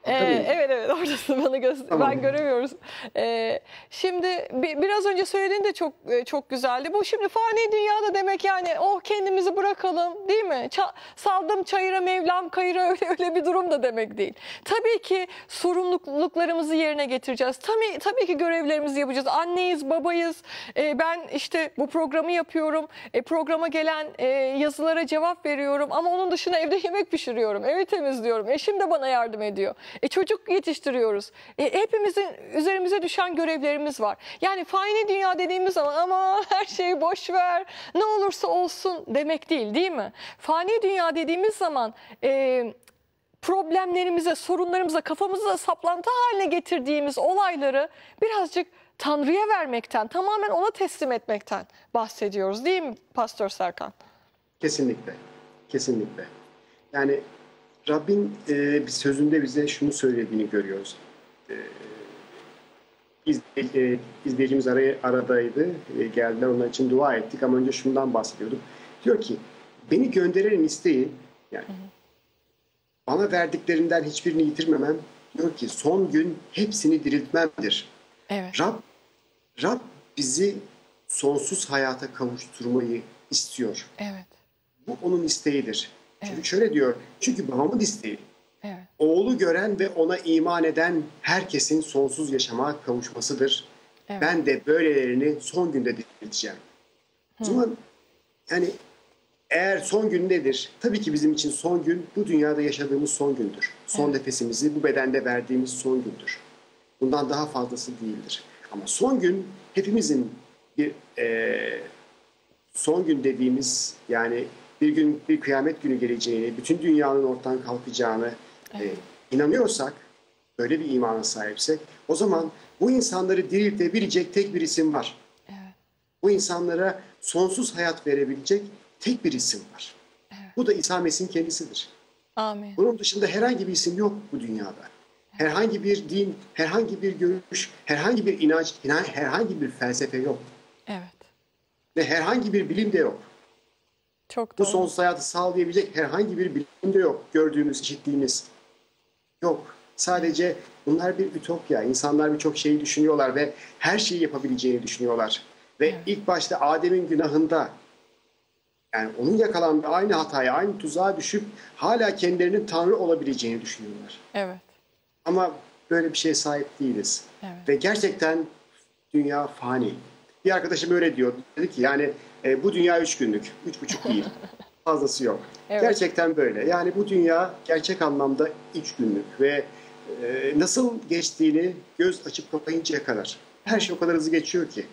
Ee, evet evet oradasın, bana göster. Tamam. Ben göremiyoruz. Ee, şimdi bi- biraz önce söylediğin de çok e, çok güzeldi. Bu şimdi fani dünyada demek yani oh kendimizi bırakalım değil mi? Ça- saldım çayıra Mevlam kayıra öyle öyle bir durum da demek değil. Tabii ki sorumluluklarımızı yerine getireceğiz. Tabii tabii ki görevlerimizi yapacağız. Anneyiz, babayız. Ee, ben işte bu programı yapıyorum. E, programa gelen e, yazılara cevap veriyorum ama onun dışında evde yemek pişiriyorum. Evi temizliyorum. Eşim de bana yardım ediyor. E çocuk yetiştiriyoruz. E, hepimizin üzerimize düşen görevlerimiz var. Yani fani dünya dediğimiz zaman ama her şeyi boş ver, ne olursa olsun demek değil, değil mi? Fani dünya dediğimiz zaman e, problemlerimize, sorunlarımıza, kafamıza saplantı haline getirdiğimiz olayları birazcık Tanrı'ya vermekten, tamamen ona teslim etmekten bahsediyoruz, değil mi Pastor Serkan? Kesinlikle. Kesinlikle. Yani Rabbin e, bir sözünde bize şunu söylediğini görüyoruz. E, izley, e, izleyicimiz araya, aradaydı. E, geldiler, onlar için dua ettik ama önce şundan bahsediyorduk. Diyor ki, beni gönderenin isteği, yani hı hı. bana verdiklerinden hiçbirini yitirmemem, diyor ki son gün hepsini diriltmemdir. Evet. Rab, Rab bizi sonsuz hayata kavuşturmayı istiyor. Evet. Bu onun isteğidir. Çünkü Evet. şöyle diyor, çünkü babamın isteği. Evet. Oğlu gören ve ona iman eden herkesin sonsuz yaşama kavuşmasıdır. Evet. Ben de böylelerini son günde dirilteceğim. O zaman yani eğer son gün nedir? Tabii ki bizim için son gün bu dünyada yaşadığımız son gündür. Son evet. nefesimizi bu bedende verdiğimiz son gündür. Bundan daha fazlası değildir. Ama son gün hepimizin bir e, son gün dediğimiz yani bir gün bir kıyamet günü geleceğini, bütün dünyanın ortadan kalkacağını evet. e, inanıyorsak, böyle bir imana sahipsek, o zaman bu insanları diriltebilecek tek bir isim var. Evet. Bu insanlara sonsuz hayat verebilecek tek bir isim var. Evet. Bu da İsa Mesih'in kendisidir. Amin. Bunun dışında herhangi bir isim yok bu dünyada. Evet. Herhangi bir din, herhangi bir görüş, herhangi bir inanç, herhangi bir felsefe yok. Evet. Ve herhangi bir bilim de yok. Çok Bu doğru. sonsuz hayatı sağlayabilecek herhangi bir bilim de yok. Gördüğümüz, işittiğimiz yok. Sadece bunlar bir ütopya. İnsanlar birçok şeyi düşünüyorlar ve her şeyi yapabileceğini düşünüyorlar. Ve evet. ilk başta Adem'in günahında, yani onun yakalandığı aynı hataya, aynı tuzağa düşüp hala kendilerinin Tanrı olabileceğini düşünüyorlar. Evet. Ama böyle bir şeye sahip değiliz. Evet. Ve gerçekten dünya fani. Bir arkadaşım öyle diyor. Dedi ki yani e, bu dünya üç günlük. Üç buçuk değil. Fazlası yok. Evet. Gerçekten böyle. Yani bu dünya gerçek anlamda üç günlük. Ve e, nasıl geçtiğini göz açıp kapayıncaya kadar. Her şey o kadar hızlı geçiyor ki.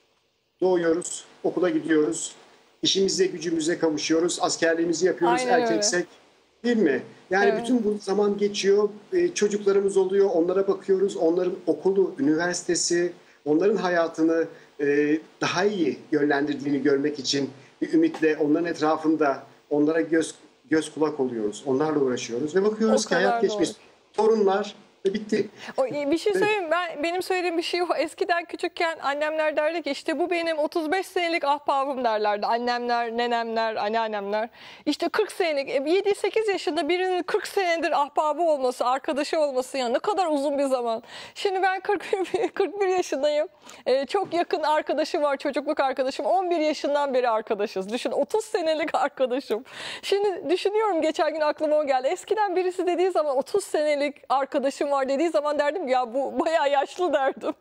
Doğuyoruz, okula gidiyoruz. İşimize, gücümüze kavuşuyoruz. Askerliğimizi yapıyoruz. Aynen erkeksek. Öyle. Değil mi? Yani evet. bütün bu zaman geçiyor. E, çocuklarımız oluyor. Onlara bakıyoruz. Onların okulu, üniversitesi, onların hayatını e, daha iyi yönlendirdiğini görmek için bir ümitle onların etrafında onlara göz göz kulak oluyoruz. Onlarla uğraşıyoruz ve bakıyoruz o ki hayat geçmiş. Torunlar ve bitti. O, bir şey söyleyeyim, ben benim söylediğim bir şey o. Eskiden küçükken annemler derdi ki işte bu benim otuz beş senelik ahbabım derlerdi. Annemler, nenemler, anneannemler. İşte kırk senelik, yedi sekiz yaşında birinin kırk senedir ahbabı olması, arkadaşı olması ya ne kadar uzun bir zaman. Şimdi ben kırk bir yaşındayım. Ee, çok yakın arkadaşım var, çocukluk arkadaşım. on bir yaşından beri arkadaşız. Düşün, otuz senelik arkadaşım. Şimdi düşünüyorum, geçen gün aklıma o geldi. Eskiden birisi dediği zaman otuz senelik arkadaşım var dediği zaman derdim ya bu bayağı yaşlı derdim.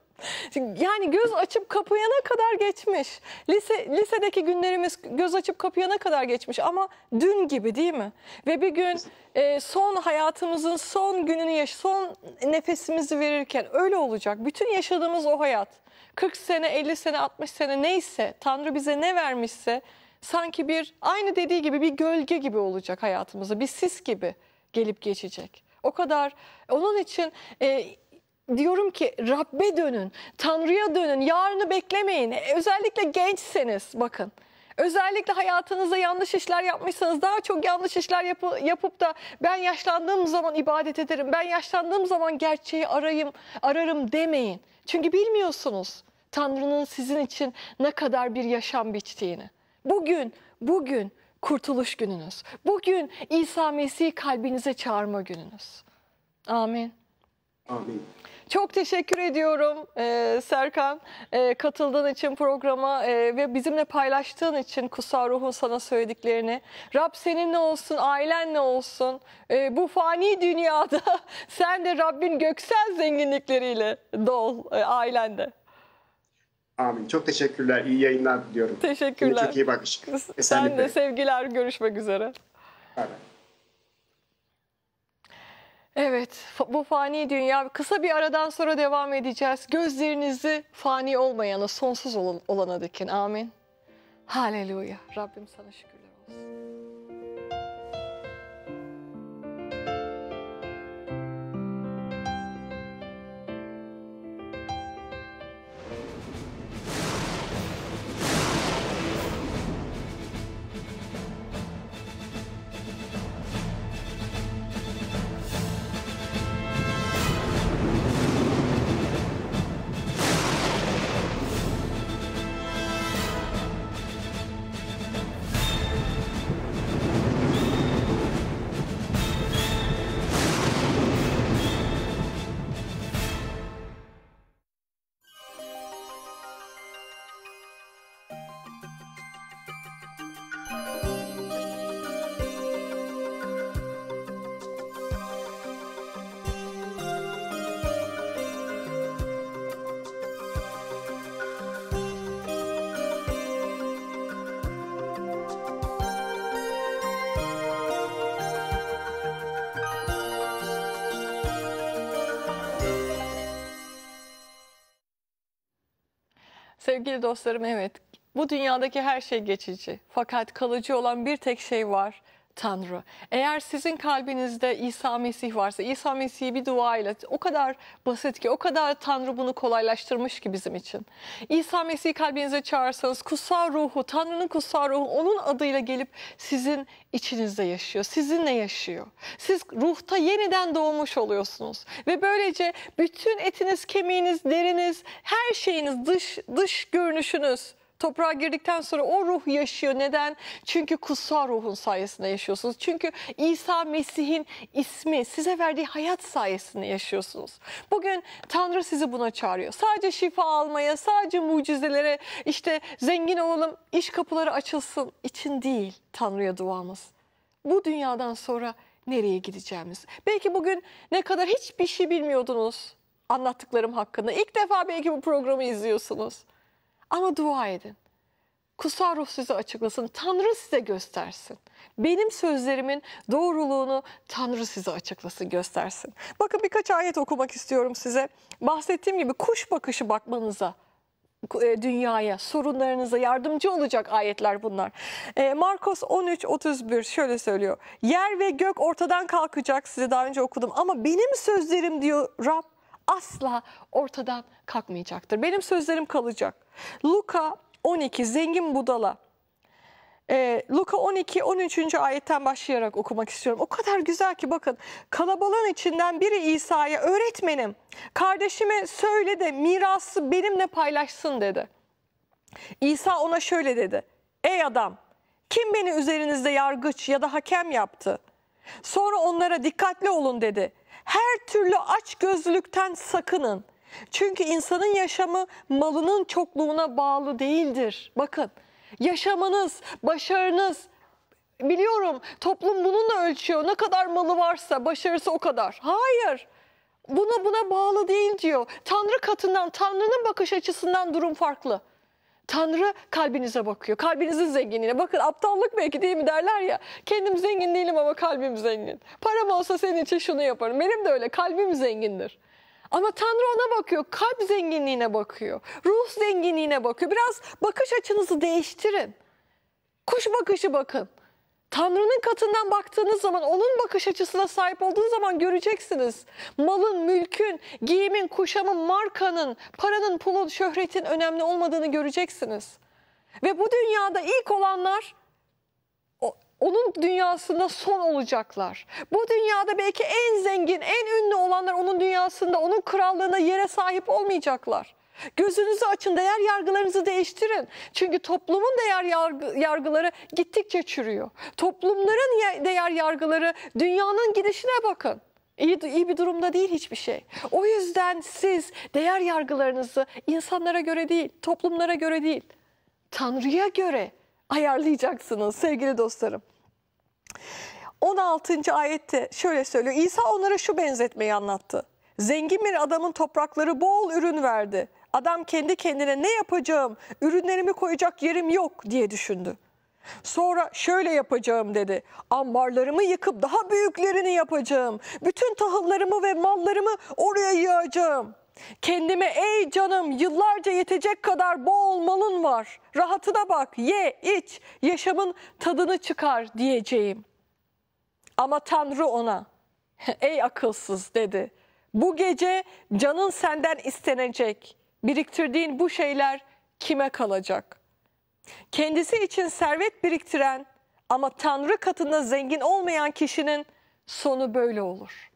Yani göz açıp kapayana kadar geçmiş. Lise, lisedeki günlerimiz göz açıp kapayana kadar geçmiş ama dün gibi değil mi? Ve bir gün e, son hayatımızın son gününü yaş, son nefesimizi verirken öyle olacak. Bütün yaşadığımız o hayat kırk sene, elli sene, altmış sene neyse Tanrı bize ne vermişse sanki bir aynı dediği gibi bir gölge gibi olacak hayatımıza, bir sis gibi gelip geçecek. O kadar. Onun için e, diyorum ki Rabbe dönün, Tanrı'ya dönün, yarını beklemeyin. E, özellikle gençseniz bakın. Özellikle hayatınızda yanlış işler yapmışsanız daha çok yanlış işler yapı, yapıp da ben yaşlandığım zaman ibadet ederim, ben yaşlandığım zaman gerçeği arayayım, ararım demeyin. Çünkü bilmiyorsunuz Tanrı'nın sizin için ne kadar bir yaşam biçtiğini. Bugün, bugün kurtuluş gününüz. Bugün İsa Mesih'i kalbinize çağırma gününüz. Amin. Amin. Çok teşekkür ediyorum e, Serkan, e, katıldığın için programa e, ve bizimle paylaştığın için kutsal ruhun sana söylediklerini. Rab seninle olsun, ailenle olsun. E, bu fani dünyada sen de Rabbin göksel zenginlikleriyle dol e, ailende. Amin. Çok teşekkürler. İyi yayınlar diliyorum. Teşekkürler. Yine çok iyi bakış. Sen de sevgiler. Görüşmek üzere. Evet. Evet, bu fani dünya, kısa bir aradan sonra devam edeceğiz. Gözlerinizi fani olmayana, sonsuz olana dikin. Amin. Haleluya. Rabbim sana şükürler olsun. Sevgili dostlarım, evet, bu dünyadaki her şey geçici. Fakat kalıcı olan bir tek şey var, Tanrı. Eğer sizin kalbinizde İsa Mesih varsa, İsa Mesih'i bir dua ile, o kadar basit ki, o kadar Tanrı bunu kolaylaştırmış ki bizim için. İsa Mesih'i kalbinize çağırsanız, kutsal ruhu, Tanrı'nın kutsal ruhu onun adıyla gelip sizin içinizde yaşıyor, sizinle yaşıyor. Siz ruhta yeniden doğmuş oluyorsunuz. Ve böylece bütün etiniz, kemiğiniz, deriniz, her şeyiniz, dış, dış görünüşünüz, toprağa girdikten sonra o ruh yaşıyor. Neden? Çünkü kutsal ruhun sayesinde yaşıyorsunuz. Çünkü İsa Mesih'in ismi, size verdiği hayat sayesinde yaşıyorsunuz. Bugün Tanrı sizi buna çağırıyor. Sadece şifa almaya, sadece mucizelere, işte zengin olalım, iş kapıları açılsın için değil Tanrı'ya duamız. Bu dünyadan sonra nereye gideceğimiz. Belki bugün ne kadar hiçbir şey bilmiyordunuz anlattıklarım hakkında. İlk defa belki bu programı izliyorsunuz. Ama dua edin. Kutsal ruh size açıklasın. Tanrı size göstersin. Benim sözlerimin doğruluğunu Tanrı size açıklasın, göstersin. Bakın birkaç ayet okumak istiyorum size. Bahsettiğim gibi kuş bakışı bakmanıza, dünyaya, sorunlarınıza yardımcı olacak ayetler bunlar. Markos on üç otuz bir şöyle söylüyor. Yer ve gök ortadan kalkacak, size daha önce okudum, ama benim sözlerim diyor Rab asla ortadan kalkmayacaktır. Benim sözlerim kalacak. Luka on iki, zengin budala. Ee, Luka on iki on üçüncü ayetten başlayarak okumak istiyorum. O kadar güzel ki bakın. Kalabalığın içinden biri İsa'ya, öğretmenim, kardeşime söyle de mirası benimle paylaşsın dedi. İsa ona şöyle dedi. Ey adam, kim beni üzerinizde yargıç ya da hakem yaptı? Sonra onlara dikkatli olun dedi. Her türlü açgözlülükten sakının. Çünkü insanın yaşamı malının çokluğuna bağlı değildir. Bakın, yaşamanız, başarınız, biliyorum toplum bununla ölçüyor. Ne kadar malı varsa başarısı o kadar. Hayır, buna buna bağlı değil diyor. Tanrı katından, Tanrı'nın bakış açısından durum farklı. Tanrı kalbinize bakıyor. Kalbinizin zenginliğine. Bakın, aptallık belki değil mi derler ya. Kendim zengin değilim ama kalbim zengin. Param olsa senin için şunu yaparım. Benim de öyle. Kalbim zengindir. Ama Tanrı ona bakıyor. Kalp zenginliğine bakıyor. Ruh zenginliğine bakıyor. Biraz bakış açınızı değiştirin. Kuş bakışı bakın. Tanrı'nın katından baktığınız zaman, onun bakış açısına sahip olduğunuz zaman göreceksiniz. Malın, mülkün, giyimin, kuşamın, markanın, paranın, pulun, şöhretin önemli olmadığını göreceksiniz. Ve bu dünyada ilk olanlar onun dünyasında son olacaklar. Bu dünyada belki en zengin, en ünlü olanlar onun dünyasında, onun krallığına, yere sahip olmayacaklar. Gözünüzü açın, değer yargılarınızı değiştirin. Çünkü toplumun değer yargı, yargıları gittikçe çürüyor. Toplumların değer yargıları, dünyanın gidişine bakın. İyi, iyi bir durumda değil hiçbir şey. O yüzden siz değer yargılarınızı insanlara göre değil, toplumlara göre değil, Tanrı'ya göre ayarlayacaksınız sevgili dostlarım. on altıncı ayette şöyle söylüyor. İsa onlara şu benzetmeyi anlattı. Zengin bir adamın toprakları bol ürün verdi. Adam kendi kendine ne yapacağım, ürünlerimi koyacak yerim yok diye düşündü. Sonra şöyle yapacağım dedi. Ambarlarımı yıkıp daha büyüklerini yapacağım. Bütün tahıllarımı ve mallarımı oraya yığacağım. Kendime ey canım yıllarca yetecek kadar bol malın var. Rahatına bak, ye, iç, yaşamın tadını çıkar diyeceğim. Ama Tanrı ona ey akılsız dedi. Bu gece canın senden istenecek. Biriktirdiğin bu şeyler kime kalacak? Kendisi için servet biriktiren ama Tanrı katında zengin olmayan kişinin sonu böyle olur.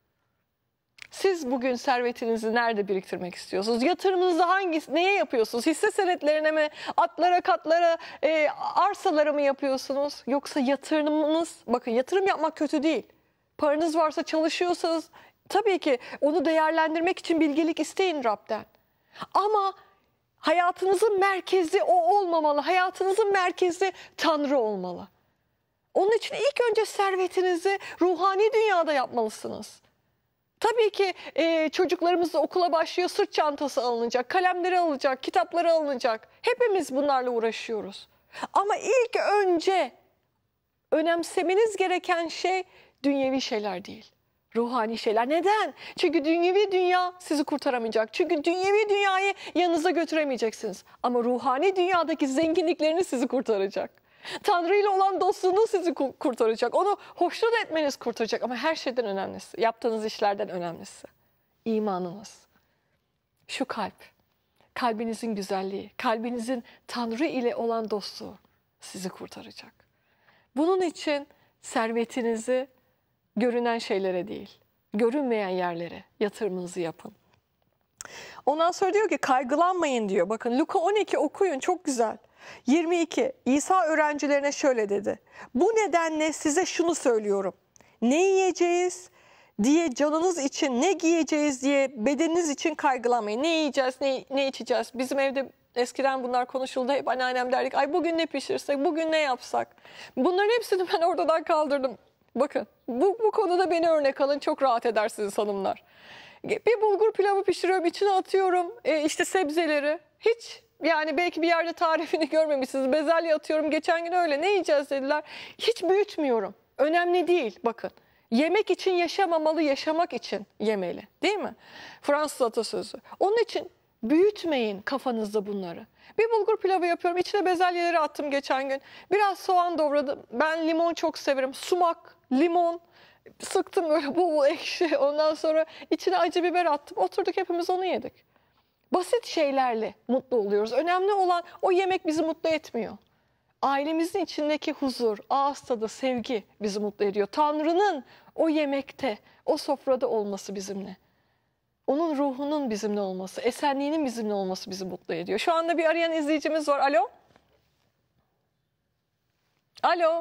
Siz bugün servetinizi nerede biriktirmek istiyorsunuz? Yatırımınızı hangi, neye yapıyorsunuz? Hisse senetlerine mi, atlara, katlara, e, arsalara mı yapıyorsunuz? Yoksa yatırımınız, bakın yatırım yapmak kötü değil. Paranız varsa çalışıyorsanız tabii ki onu değerlendirmek için bilgelik isteyin Rab'den. Ama hayatınızın merkezi o olmamalı. Hayatınızın merkezi Tanrı olmalı. Onun için ilk önce servetinizi ruhani dünyada yapmalısınız. Tabii ki e, çocuklarımız da okula başlıyor, sırt çantası alınacak, kalemleri alınacak, kitapları alınacak. Hepimiz bunlarla uğraşıyoruz. Ama ilk önce önemsemeniz gereken şey dünyevi şeyler değil. Ruhani şeyler. Neden? Çünkü dünyevi dünya sizi kurtaramayacak. Çünkü dünyevi dünyayı yanınıza götüremeyeceksiniz. Ama ruhani dünyadaki zenginliklerini sizi kurtaracak. Tanrı ile olan dostluğunuz sizi kurtaracak. Onu hoşnut etmeniz kurtaracak. Ama her şeyden önemlisi, yaptığınız işlerden önemlisi imanınız. Şu kalp, kalbinizin güzelliği, kalbinizin Tanrı ile olan dostluğu sizi kurtaracak. Bunun için servetinizi görünen şeylere değil, görünmeyen yerlere yatırımınızı yapın. Ondan sonra diyor ki kaygılanmayın diyor. Bakın Luka on iki okuyun, çok güzel. yirmi iki İsa öğrencilerine şöyle dedi. Bu nedenle size şunu söylüyorum. Ne yiyeceğiz diye canınız için, ne giyeceğiz diye bedeniniz için kaygılanmayın. Ne yiyeceğiz, ne, ne içeceğiz? Bizim evde eskiden bunlar konuşuldu. Hep anneannem derdik. Ay bugün ne pişirsek, bugün ne yapsak? Bunların hepsini ben ortadan kaldırdım. Bakın bu, bu konuda beni örnek alın, çok rahat edersiniz hanımlar. Bir bulgur pilavı pişiriyorum, içine atıyorum e, işte sebzeleri. Hiç yani belki bir yerde tarifini görmemişsiniz. Bezelye atıyorum, geçen gün öyle ne yiyeceğiz dediler. Hiç büyütmüyorum. Önemli değil bakın. Yemek için yaşamamalı, yaşamak için yemeli değil mi? Fransız atasözü. Onun için büyütmeyin kafanızda bunları. Bir bulgur pilavı yapıyorum, içine bezelyeleri attım geçen gün. Biraz soğan doğradım. Ben limon çok severim. Sumak, limon sıktım böyle bol bol ekşi. Ondan sonra içine acı biber attım. Oturduk hepimiz onu yedik. Basit şeylerle mutlu oluyoruz. Önemli olan o yemek bizi mutlu etmiyor. Ailemizin içindeki huzur, ağız tadı, sevgi bizi mutlu ediyor. Tanrı'nın o yemekte, o sofrada olması bizimle. Onun ruhunun bizimle olması, esenliğinin bizimle olması bizi mutlu ediyor. Şu anda bir arayan izleyicimiz var. Alo? Alo?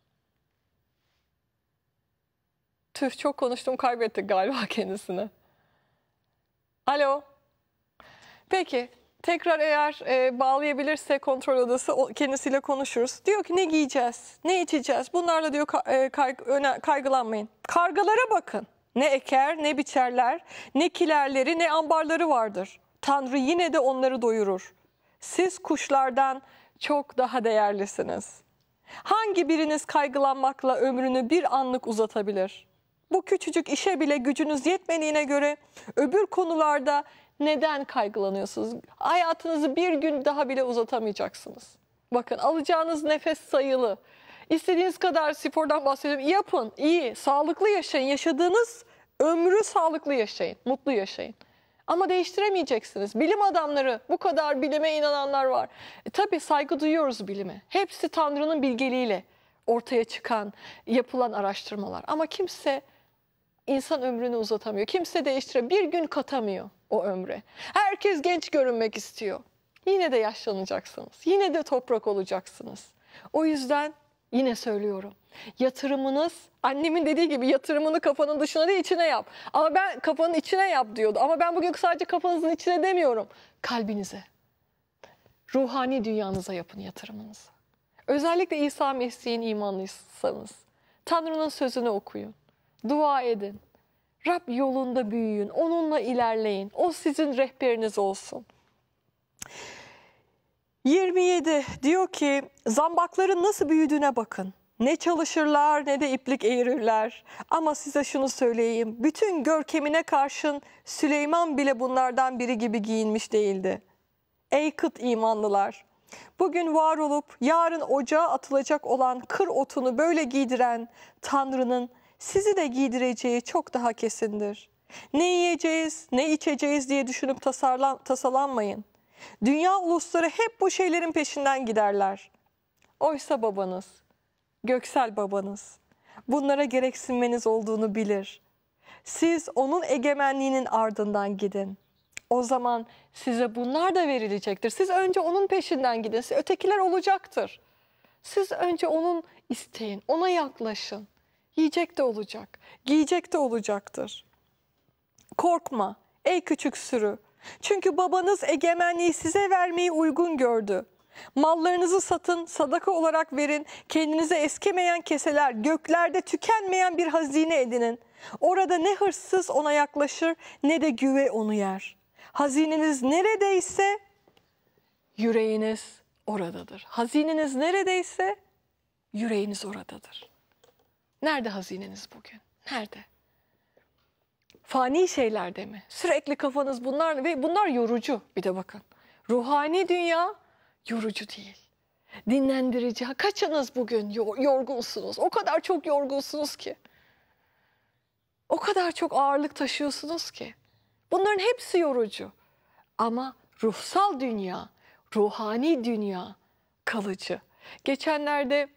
Tüh, çok konuştum, kaybettik galiba kendisini. Alo? Peki, tekrar eğer e, bağlayabilirse kontrol odası kendisiyle konuşuruz. Diyor ki ne giyeceğiz, ne içeceğiz? Bunlarla diyor e, kay, öne, kaygılanmayın. Kargalara bakın. Ne eker, ne biçerler, ne kilerleri, ne ambarları vardır. Tanrı yine de onları doyurur. Siz kuşlardan çok daha değerlisiniz. Hangi biriniz kaygılanmakla ömrünü bir anlık uzatabilir? Bu küçücük işe bile gücünüz yetmediğine göre öbür konularda neden kaygılanıyorsunuz? Hayatınızı bir gün daha bile uzatamayacaksınız. Bakın alacağınız nefes sayılı. İstediğiniz kadar spordan bahsediyorum. Yapın, iyi, sağlıklı yaşayın. Yaşadığınız ömrü sağlıklı yaşayın, mutlu yaşayın. Ama değiştiremeyeceksiniz. Bilim adamları, bu kadar bilime inananlar var. E, tabii saygı duyuyoruz bilime. Hepsi Tanrı'nın bilgeliğiyle ortaya çıkan, yapılan araştırmalar. Ama kimse insan ömrünü uzatamıyor. Kimse değiştiremiyor. Bir gün katamıyor o ömre. Herkes genç görünmek istiyor. Yine de yaşlanacaksınız. Yine de toprak olacaksınız. O yüzden Yine söylüyorum. Yatırımınız, annemin dediği gibi yatırımını kafanın dışına değil içine yap. Ama ben kafanın içine yap diyordu. Ama ben bugün sadece kafanızın içine demiyorum. Kalbinize, ruhani dünyanıza yapın yatırımınızı. Özellikle İsa Mesih'in imanlıysanız Tanrı'nın sözünü okuyun, dua edin. Rab yolunda büyüyün, onunla ilerleyin. O sizin rehberiniz olsun. yirmi yedi diyor ki zambakların nasıl büyüdüğüne bakın. Ne çalışırlar ne de iplik eğirirler. Ama size şunu söyleyeyim. Bütün görkemine karşın Süleyman bile bunlardan biri gibi giyinmiş değildi. Ey kıt imanlılar! Bugün var olup yarın ocağa atılacak olan kır otunu böyle giydiren Tanrı'nın sizi de giydireceği çok daha kesindir. Ne yiyeceğiz, ne içeceğiz diye düşünüp tasarlan, tasalanmayın. Dünya ulusları hep bu şeylerin peşinden giderler. Oysa babanız, göksel babanız, bunlara gereksinmeniz olduğunu bilir. Siz onun egemenliğinin ardından gidin. O zaman size bunlar da verilecektir. Siz önce onun peşinden gidin. Ötekiler olacaktır. Siz önce onun isteyin, ona yaklaşın. Yiyecek de olacak, giyecek de olacaktır. Korkma ey küçük sürü. Çünkü babanız egemenliği size vermeyi uygun gördü. Mallarınızı satın, sadaka olarak verin. Kendinize eskimeyen keseler, göklerde tükenmeyen bir hazine edinin. Orada ne hırsız ona yaklaşır ne de güve onu yer. Hazineniz neredeyse yüreğiniz oradadır. Hazineniz neredeyse yüreğiniz oradadır. Nerede hazineniz bugün? Nerede? Fani şeylerde mi? Sürekli kafanız bunlar ve bunlar yorucu bir de bakın. Ruhani dünya yorucu değil. Dinlendirici. Kaçınız bugün yorgunsunuz? O kadar çok yorgunsunuz ki. O kadar çok ağırlık taşıyorsunuz ki. Bunların hepsi yorucu. Ama ruhsal dünya, ruhani dünya kalıcı. Geçenlerde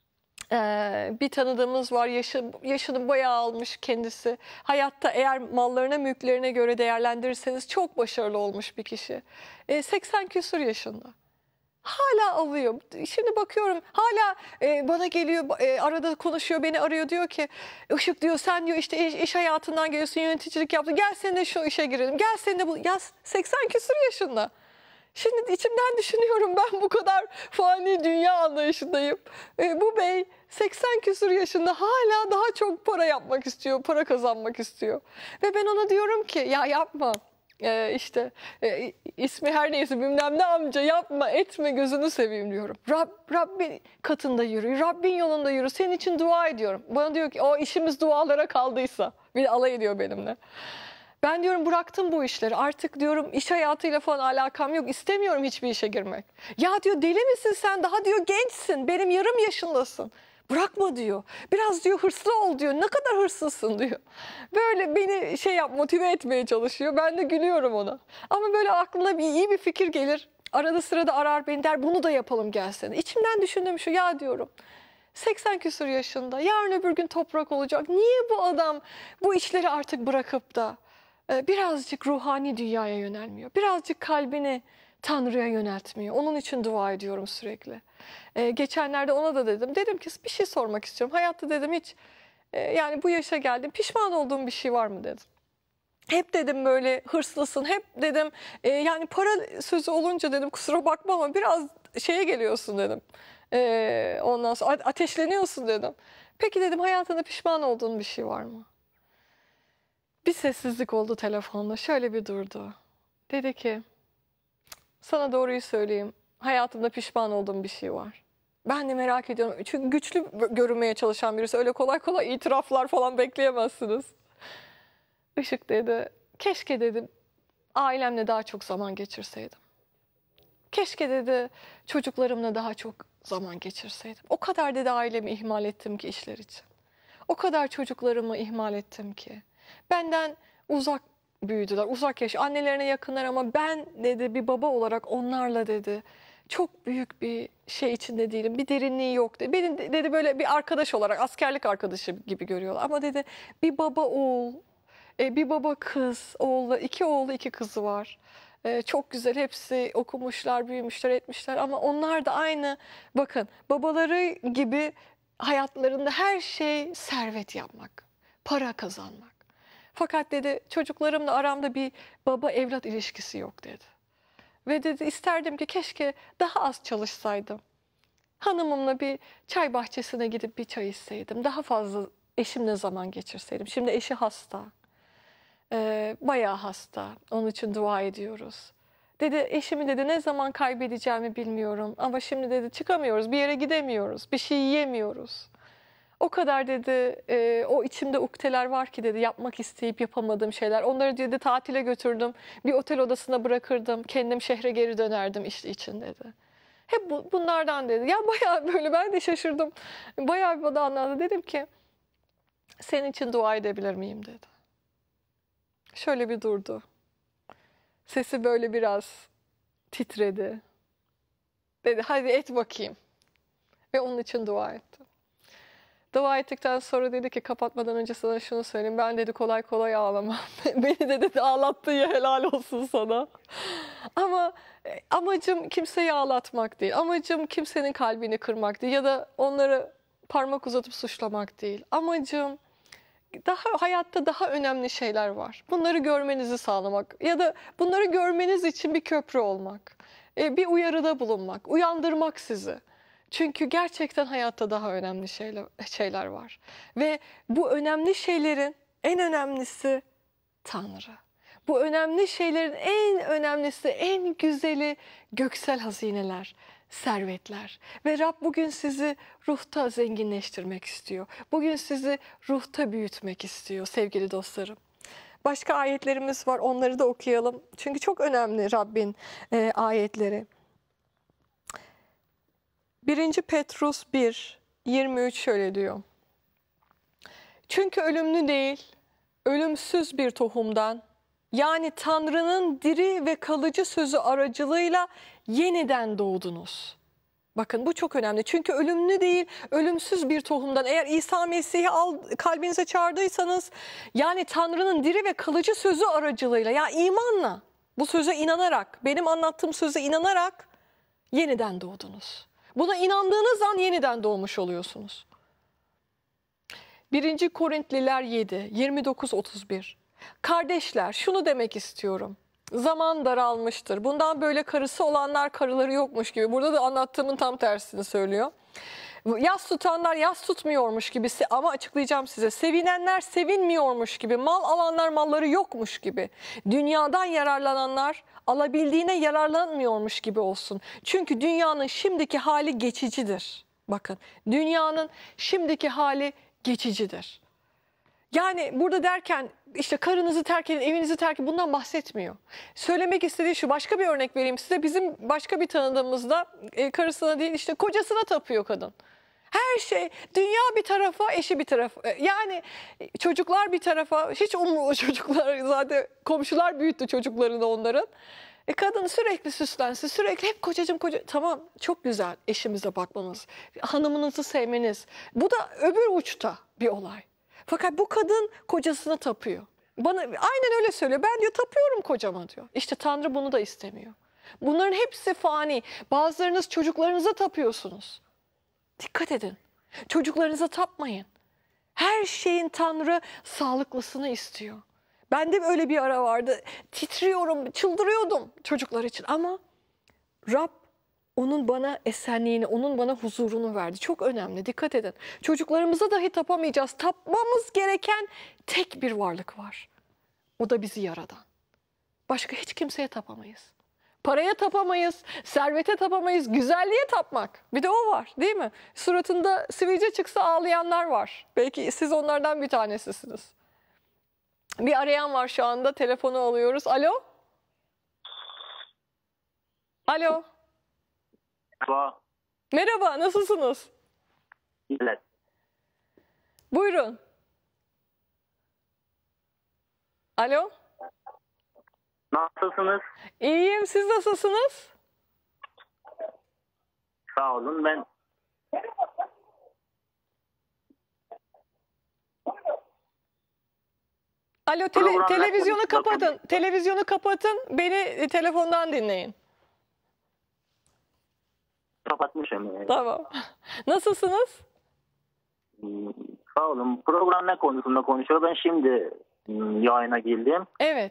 Ee, bir tanıdığımız var, yaşı, yaşını bayağı almış kendisi. Hayatta eğer mallarına mülklerine göre değerlendirirseniz çok başarılı olmuş bir kişi. Ee, seksen küsur yaşında. Hala alıyor. Şimdi bakıyorum hala e, bana geliyor, e, arada konuşuyor, beni arıyor, diyor ki Işık diyor sen diyor işte iş, iş hayatından geliyorsun, yöneticilik yaptın, gel seninle şu işe girelim, gel seninle bu. Ya seksen küsur yaşında. Şimdi içimden düşünüyorum, ben bu kadar fani dünya anlayışındayım. E, bu bey seksen küsur yaşında hala daha çok para yapmak istiyor, para kazanmak istiyor. Ve ben ona diyorum ki ya yapma. Ee, işte e, ismi her neyse bilmem ne amca, yapma etme, gözünü seveyim diyorum. Rab, Rabbin katında yürü, Rabbin yolunda yürü, senin için dua ediyorum. Bana diyor ki o işimiz dualara kaldıysa, bir de alay ediyor benimle. Ben diyorum bıraktım bu işleri, artık diyorum iş hayatıyla falan alakam yok, istemiyorum hiçbir işe girmek. Ya diyor deli misin sen, daha diyor gençsin, benim yarım yaşındasın. Bırakma diyor. Biraz diyor hırslı ol diyor. Ne kadar hırslısın diyor. Böyle beni şey yap, motive etmeye çalışıyor. Ben de gülüyorum ona. Ama böyle aklına bir iyi bir fikir gelir. Arada sırada arar beni, der bunu da yapalım gelsene. İçimden düşündüğüm şu, ya diyorum seksen küsur yaşında, yarın öbür gün toprak olacak. Niye bu adam bu işleri artık bırakıp da birazcık ruhani dünyaya yönelmiyor? Birazcık kalbini Tanrı'ya yöneltmiyor. Onun için dua ediyorum sürekli. Ee, geçenlerde ona da dedim. Dedim ki bir şey sormak istiyorum. Hayatta dedim hiç e, yani bu yaşa geldim, pişman olduğum bir şey var mı dedim. Hep dedim böyle hırslısın. Hep dedim e, yani para sözü olunca dedim kusura bakma ama biraz şeye geliyorsun dedim. E, ondan sonra ateşleniyorsun dedim. Peki dedim hayatında pişman olduğun bir şey var mı? Bir sessizlik oldu telefonda. Şöyle bir durdu. Dedi ki sana doğruyu söyleyeyim. Hayatımda pişman olduğum bir şey var. Ben de merak ediyorum. Çünkü güçlü görünmeye çalışan birisi. Öyle kolay kolay itiraflar falan bekleyemezsiniz. Işık dedi, keşke dedi ailemle daha çok zaman geçirseydim. Keşke dedi çocuklarımla daha çok zaman geçirseydim. O kadar dedi ailemi ihmal ettim ki işler için. O kadar çocuklarımı ihmal ettim ki. Benden uzak büyüdüler, uzak yaş, annelerine yakınlar ama ben dedi bir baba olarak onlarla dedi çok büyük bir şey içinde değilim, bir derinliği yok dedi. Benim dedi böyle bir arkadaş olarak, askerlik arkadaşı gibi görüyorlar ama dedi bir baba oğul, bir baba kız, oğullar, iki oğlu iki kızı var. Ee, çok güzel, hepsi okumuşlar, büyümüşler, etmişler ama onlar da aynı, bakın babaları gibi hayatlarında her şey servet yapmak, para kazanmak. Fakat dedi çocuklarımla aramda bir baba evlat ilişkisi yok dedi. Ve dedi isterdim ki keşke daha az çalışsaydım. Hanımımla bir çay bahçesine gidip bir çay içseydim. Daha fazla eşimle zaman geçirseydim. Şimdi eşi hasta. Ee, bayağı hasta. Onun için dua ediyoruz. Dedi eşimi dedi ne zaman kaybedeceğimi bilmiyorum. Ama şimdi dedi çıkamıyoruz, bir yere gidemiyoruz, bir şey yiyemiyoruz. O kadar dedi e, o içimde ukdeler var ki dedi yapmak isteyip yapamadığım şeyler. Onları dedi tatile götürdüm. Bir otel odasına bırakırdım. Kendim şehre geri dönerdim işte için dedi. Hep bu, bunlardan dedi. Ya bayağı böyle ben de şaşırdım. Bayağı bir bana anlattı. Dedim ki senin için dua edebilir miyim dedi. Şöyle bir durdu. Sesi böyle biraz titredi. Dedi hadi et bakayım. Ve onun için dua ettim. Dua ettikten sonra dedi ki kapatmadan önce sana şunu söyleyeyim. Ben dedi kolay kolay ağlamam. Beni de dedi ağlattın ya helal olsun sana. Ama amacım kimseyi ağlatmak değil. Amacım kimsenin kalbini kırmak değil. Ya da onları parmak uzatıp suçlamak değil. Amacım daha hayatta daha önemli şeyler var. Bunları görmenizi sağlamak. Ya da bunları görmeniz için bir köprü olmak. Bir uyarıda bulunmak. Uyandırmak sizi. Çünkü gerçekten hayatta daha önemli şeyler, şeyler var. Ve bu önemli şeylerin en önemlisi Tanrı. Bu önemli şeylerin en önemlisi, en güzeli göksel hazineler, servetler. Ve Rab bugün sizi ruhta zenginleştirmek istiyor. Bugün sizi ruhta büyütmek istiyor sevgili dostlarım. Başka ayetlerimiz var, onları da okuyalım. Çünkü çok önemli Rabbin e, ayetleri. birinci Petrus bir yirmi üç şöyle diyor. Çünkü ölümlü değil, ölümsüz bir tohumdan, yani Tanrı'nın diri ve kalıcı sözü aracılığıyla yeniden doğdunuz. Bakın bu çok önemli. Çünkü ölümlü değil, ölümsüz bir tohumdan. Eğer İsa Mesih'i al, kalbinize çağırdıysanız, yani Tanrı'nın diri ve kalıcı sözü aracılığıyla, yani imanla, bu söze inanarak, benim anlattığım söze inanarak yeniden doğdunuz. Buna inandığınız an yeniden doğmuş oluyorsunuz. birinci Korintliler yedi yirmi dokuz otuz bir. Kardeşler şunu demek istiyorum. Zaman daralmıştır. Bundan böyle karısı olanlar karıları yokmuş gibi. Burada da anlattığımın tam tersini söylüyor. Yas tutanlar yas tutmuyormuş gibi ama açıklayacağım size. Sevinenler sevinmiyormuş gibi. Mal alanlar malları yokmuş gibi. Dünyadan yararlananlar alabildiğine yararlanmıyormuş gibi olsun. Çünkü dünyanın şimdiki hali geçicidir. Bakın dünyanın şimdiki hali geçicidir. Yani burada derken işte karınızı terk edin, evinizi terk edin bundan bahsetmiyor. Söylemek istediği şu, başka bir örnek vereyim size. Bizim başka bir tanıdığımızda e, karısına değil işte kocasına tapıyor kadın. Her şey, dünya bir tarafa, eşi bir tarafa. Yani çocuklar bir tarafa, hiç umurlu çocuklar zaten komşular büyüttü çocuklarını onların. E kadın sürekli süslensin, sürekli hep kocacığım koca. Tamam çok güzel eşimize bakmamız, hanımınızı sevmeniz. Bu da öbür uçta bir olay. Fakat bu kadın kocasına tapıyor. Bana aynen öyle söylüyor. Ben diyor tapıyorum kocama diyor. İşte Tanrı bunu da istemiyor. Bunların hepsi fani. Bazılarınız çocuklarınıza tapıyorsunuz. Dikkat edin. Çocuklarınıza tapmayın. Her şeyin Tanrı sağlıklısını istiyor. Bende öyle bir ara vardı. Titriyorum, çıldırıyordum çocuklar için. Ama Rab onun bana esenliğini, onun bana huzurunu verdi. Çok önemli, dikkat edin. Çocuklarımıza dahi tapamayacağız. Tapmamız gereken tek bir varlık var. O da bizi yaradan. Başka hiç kimseye tapamayız. Paraya tapamayız, servete tapamayız, güzelliğe tapmak. Bir de o var değil mi? Suratında sivilce çıksa ağlayanlar var. Belki siz onlardan bir tanesisiniz. Bir arayan var şu anda, telefonu alıyoruz. Alo? Alo? Merhaba. Merhaba, nasılsınız? Evet. Buyurun. Alo? Nasılsınız? İyiyim, siz nasılsınız? Sağ olun. Ben Alo, tele- Program ne televizyonu konusunda kapatın. konuşuyor? Televizyonu kapatın. Beni e, telefondan dinleyin. Kapatmışım. Tamam. Nasılsınız? Hmm, Sağ olun. Program ne konusunda konuşuyor? Ben şimdi hmm, yayına girdim. Evet.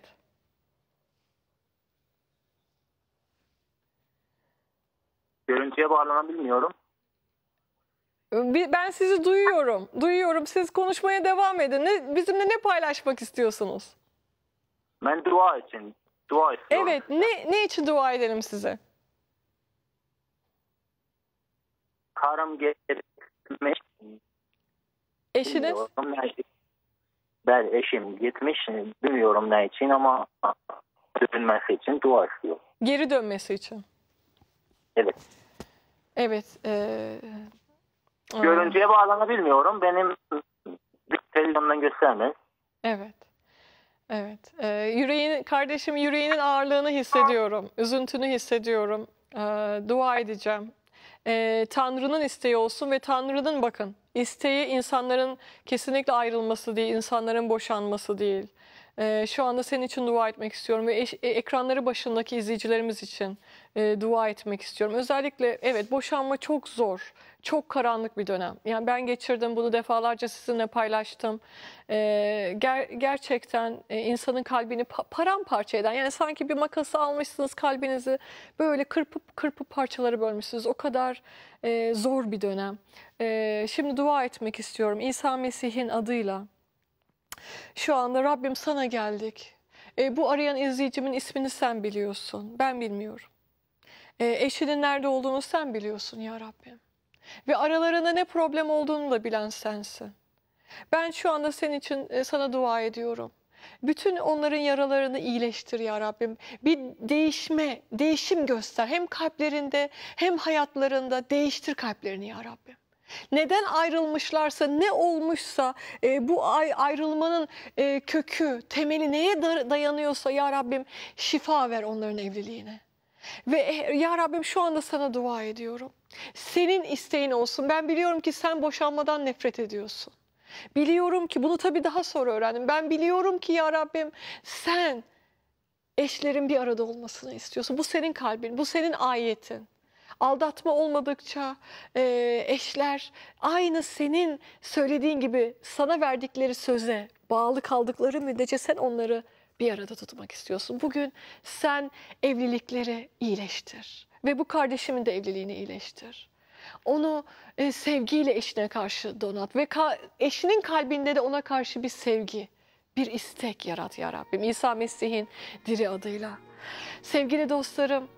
Görüntüye bağlanabilmiyorum. Bi- Ben sizi duyuyorum. Duyuyorum. Siz konuşmaya devam edin. Ne, bizimle ne paylaşmak istiyorsunuz? Ben dua için. Dua istiyorum. Evet. Ne ne için dua edelim size? Karım gitmiş. Eşiniz? Bilmiyorum ne için. Ben eşim gitmiş. Bilmiyorum ne için ama dönmesi için dua istiyor. Geri dönmesi için. Evet. Evet. eee, aa, Görüntüye bağlanabilmiyorum. Benim televizyondan göstermez. Evet. Evet. Ee, yüreğin, kardeşim yüreğinin ağırlığını hissediyorum. Üzüntünü hissediyorum. Ee, dua edeceğim. Ee, Tanrı'nın isteği olsun ve Tanrı'nın bakın isteği insanların kesinlikle ayrılması değil, insanların boşanması değil. Ee, şu anda senin için dua etmek istiyorum ve eş- e, ekranları başındaki izleyicilerimiz için e, dua etmek istiyorum. Özellikle evet boşanma çok zor, çok karanlık bir dönem. Yani ben geçirdim bunu defalarca sizinle paylaştım. Ee, ger- gerçekten e, insanın kalbini pa- paramparça eden yani sanki bir makası almışsınız kalbinizi böyle kırpıp kırpıp parçaları bölmüşsünüz. O kadar e, zor bir dönem. E, şimdi dua etmek istiyorum İsa Mesih'in adıyla. Şu anda Rabbim sana geldik. E, bu arayan izleyicimin ismini sen biliyorsun. Ben bilmiyorum. E, eşinin nerede olduğunu sen biliyorsun ya Rabbim. Ve aralarında ne problem olduğunu da bilen sensin. Ben şu anda senin için e, sana dua ediyorum. Bütün onların yaralarını iyileştir ya Rabbim. Bir değişme, değişim göster. Hem kalplerinde hem hayatlarında değiştir kalplerini ya Rabbim. Neden ayrılmışlarsa, ne olmuşsa e, bu ay- ayrılmanın e, kökü, temeli neye da- dayanıyorsa ya Rabbim şifa ver onların evliliğine. Ve e, ya Rabbim şu anda sana dua ediyorum. Senin isteğin olsun. Ben biliyorum ki sen boşanmadan nefret ediyorsun. Biliyorum ki bunu tabii daha sonra öğrendim. Ben biliyorum ki ya Rabbim sen eşlerin bir arada olmasını istiyorsun. Bu senin kalbin, bu senin ayetin. Aldatma olmadıkça e, eşler aynı senin söylediğin gibi sana verdikleri söze bağlı kaldıkları müddetçe sen onları bir arada tutmak istiyorsun. Bugün sen evlilikleri iyileştir ve bu kardeşimin de evliliğini iyileştir. Onu e, sevgiyle eşine karşı donat ve ka- eşinin kalbinde de ona karşı bir sevgi, bir istek yarat ya Rabbim. İsa Mesih'in diri adıyla. Sevgili dostlarım,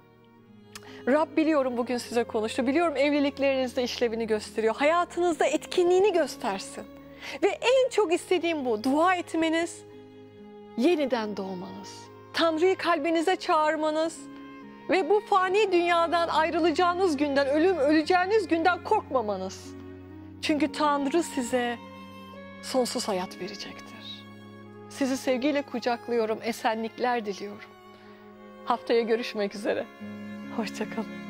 Rab biliyorum bugün size konuştu. Biliyorum evliliklerinizde işlevini gösteriyor. Hayatınızda etkinliğini göstersin. Ve en çok istediğim bu. Dua etmeniz, yeniden doğmanız. Tanrı'yı kalbinize çağırmanız ve bu fani dünyadan ayrılacağınız günden, ölüm öleceğiniz günden korkmamanız. Çünkü Tanrı size sonsuz hayat verecektir. Sizi sevgiyle kucaklıyorum, esenlikler diliyorum. Haftaya görüşmek üzere. Hoşça kalın.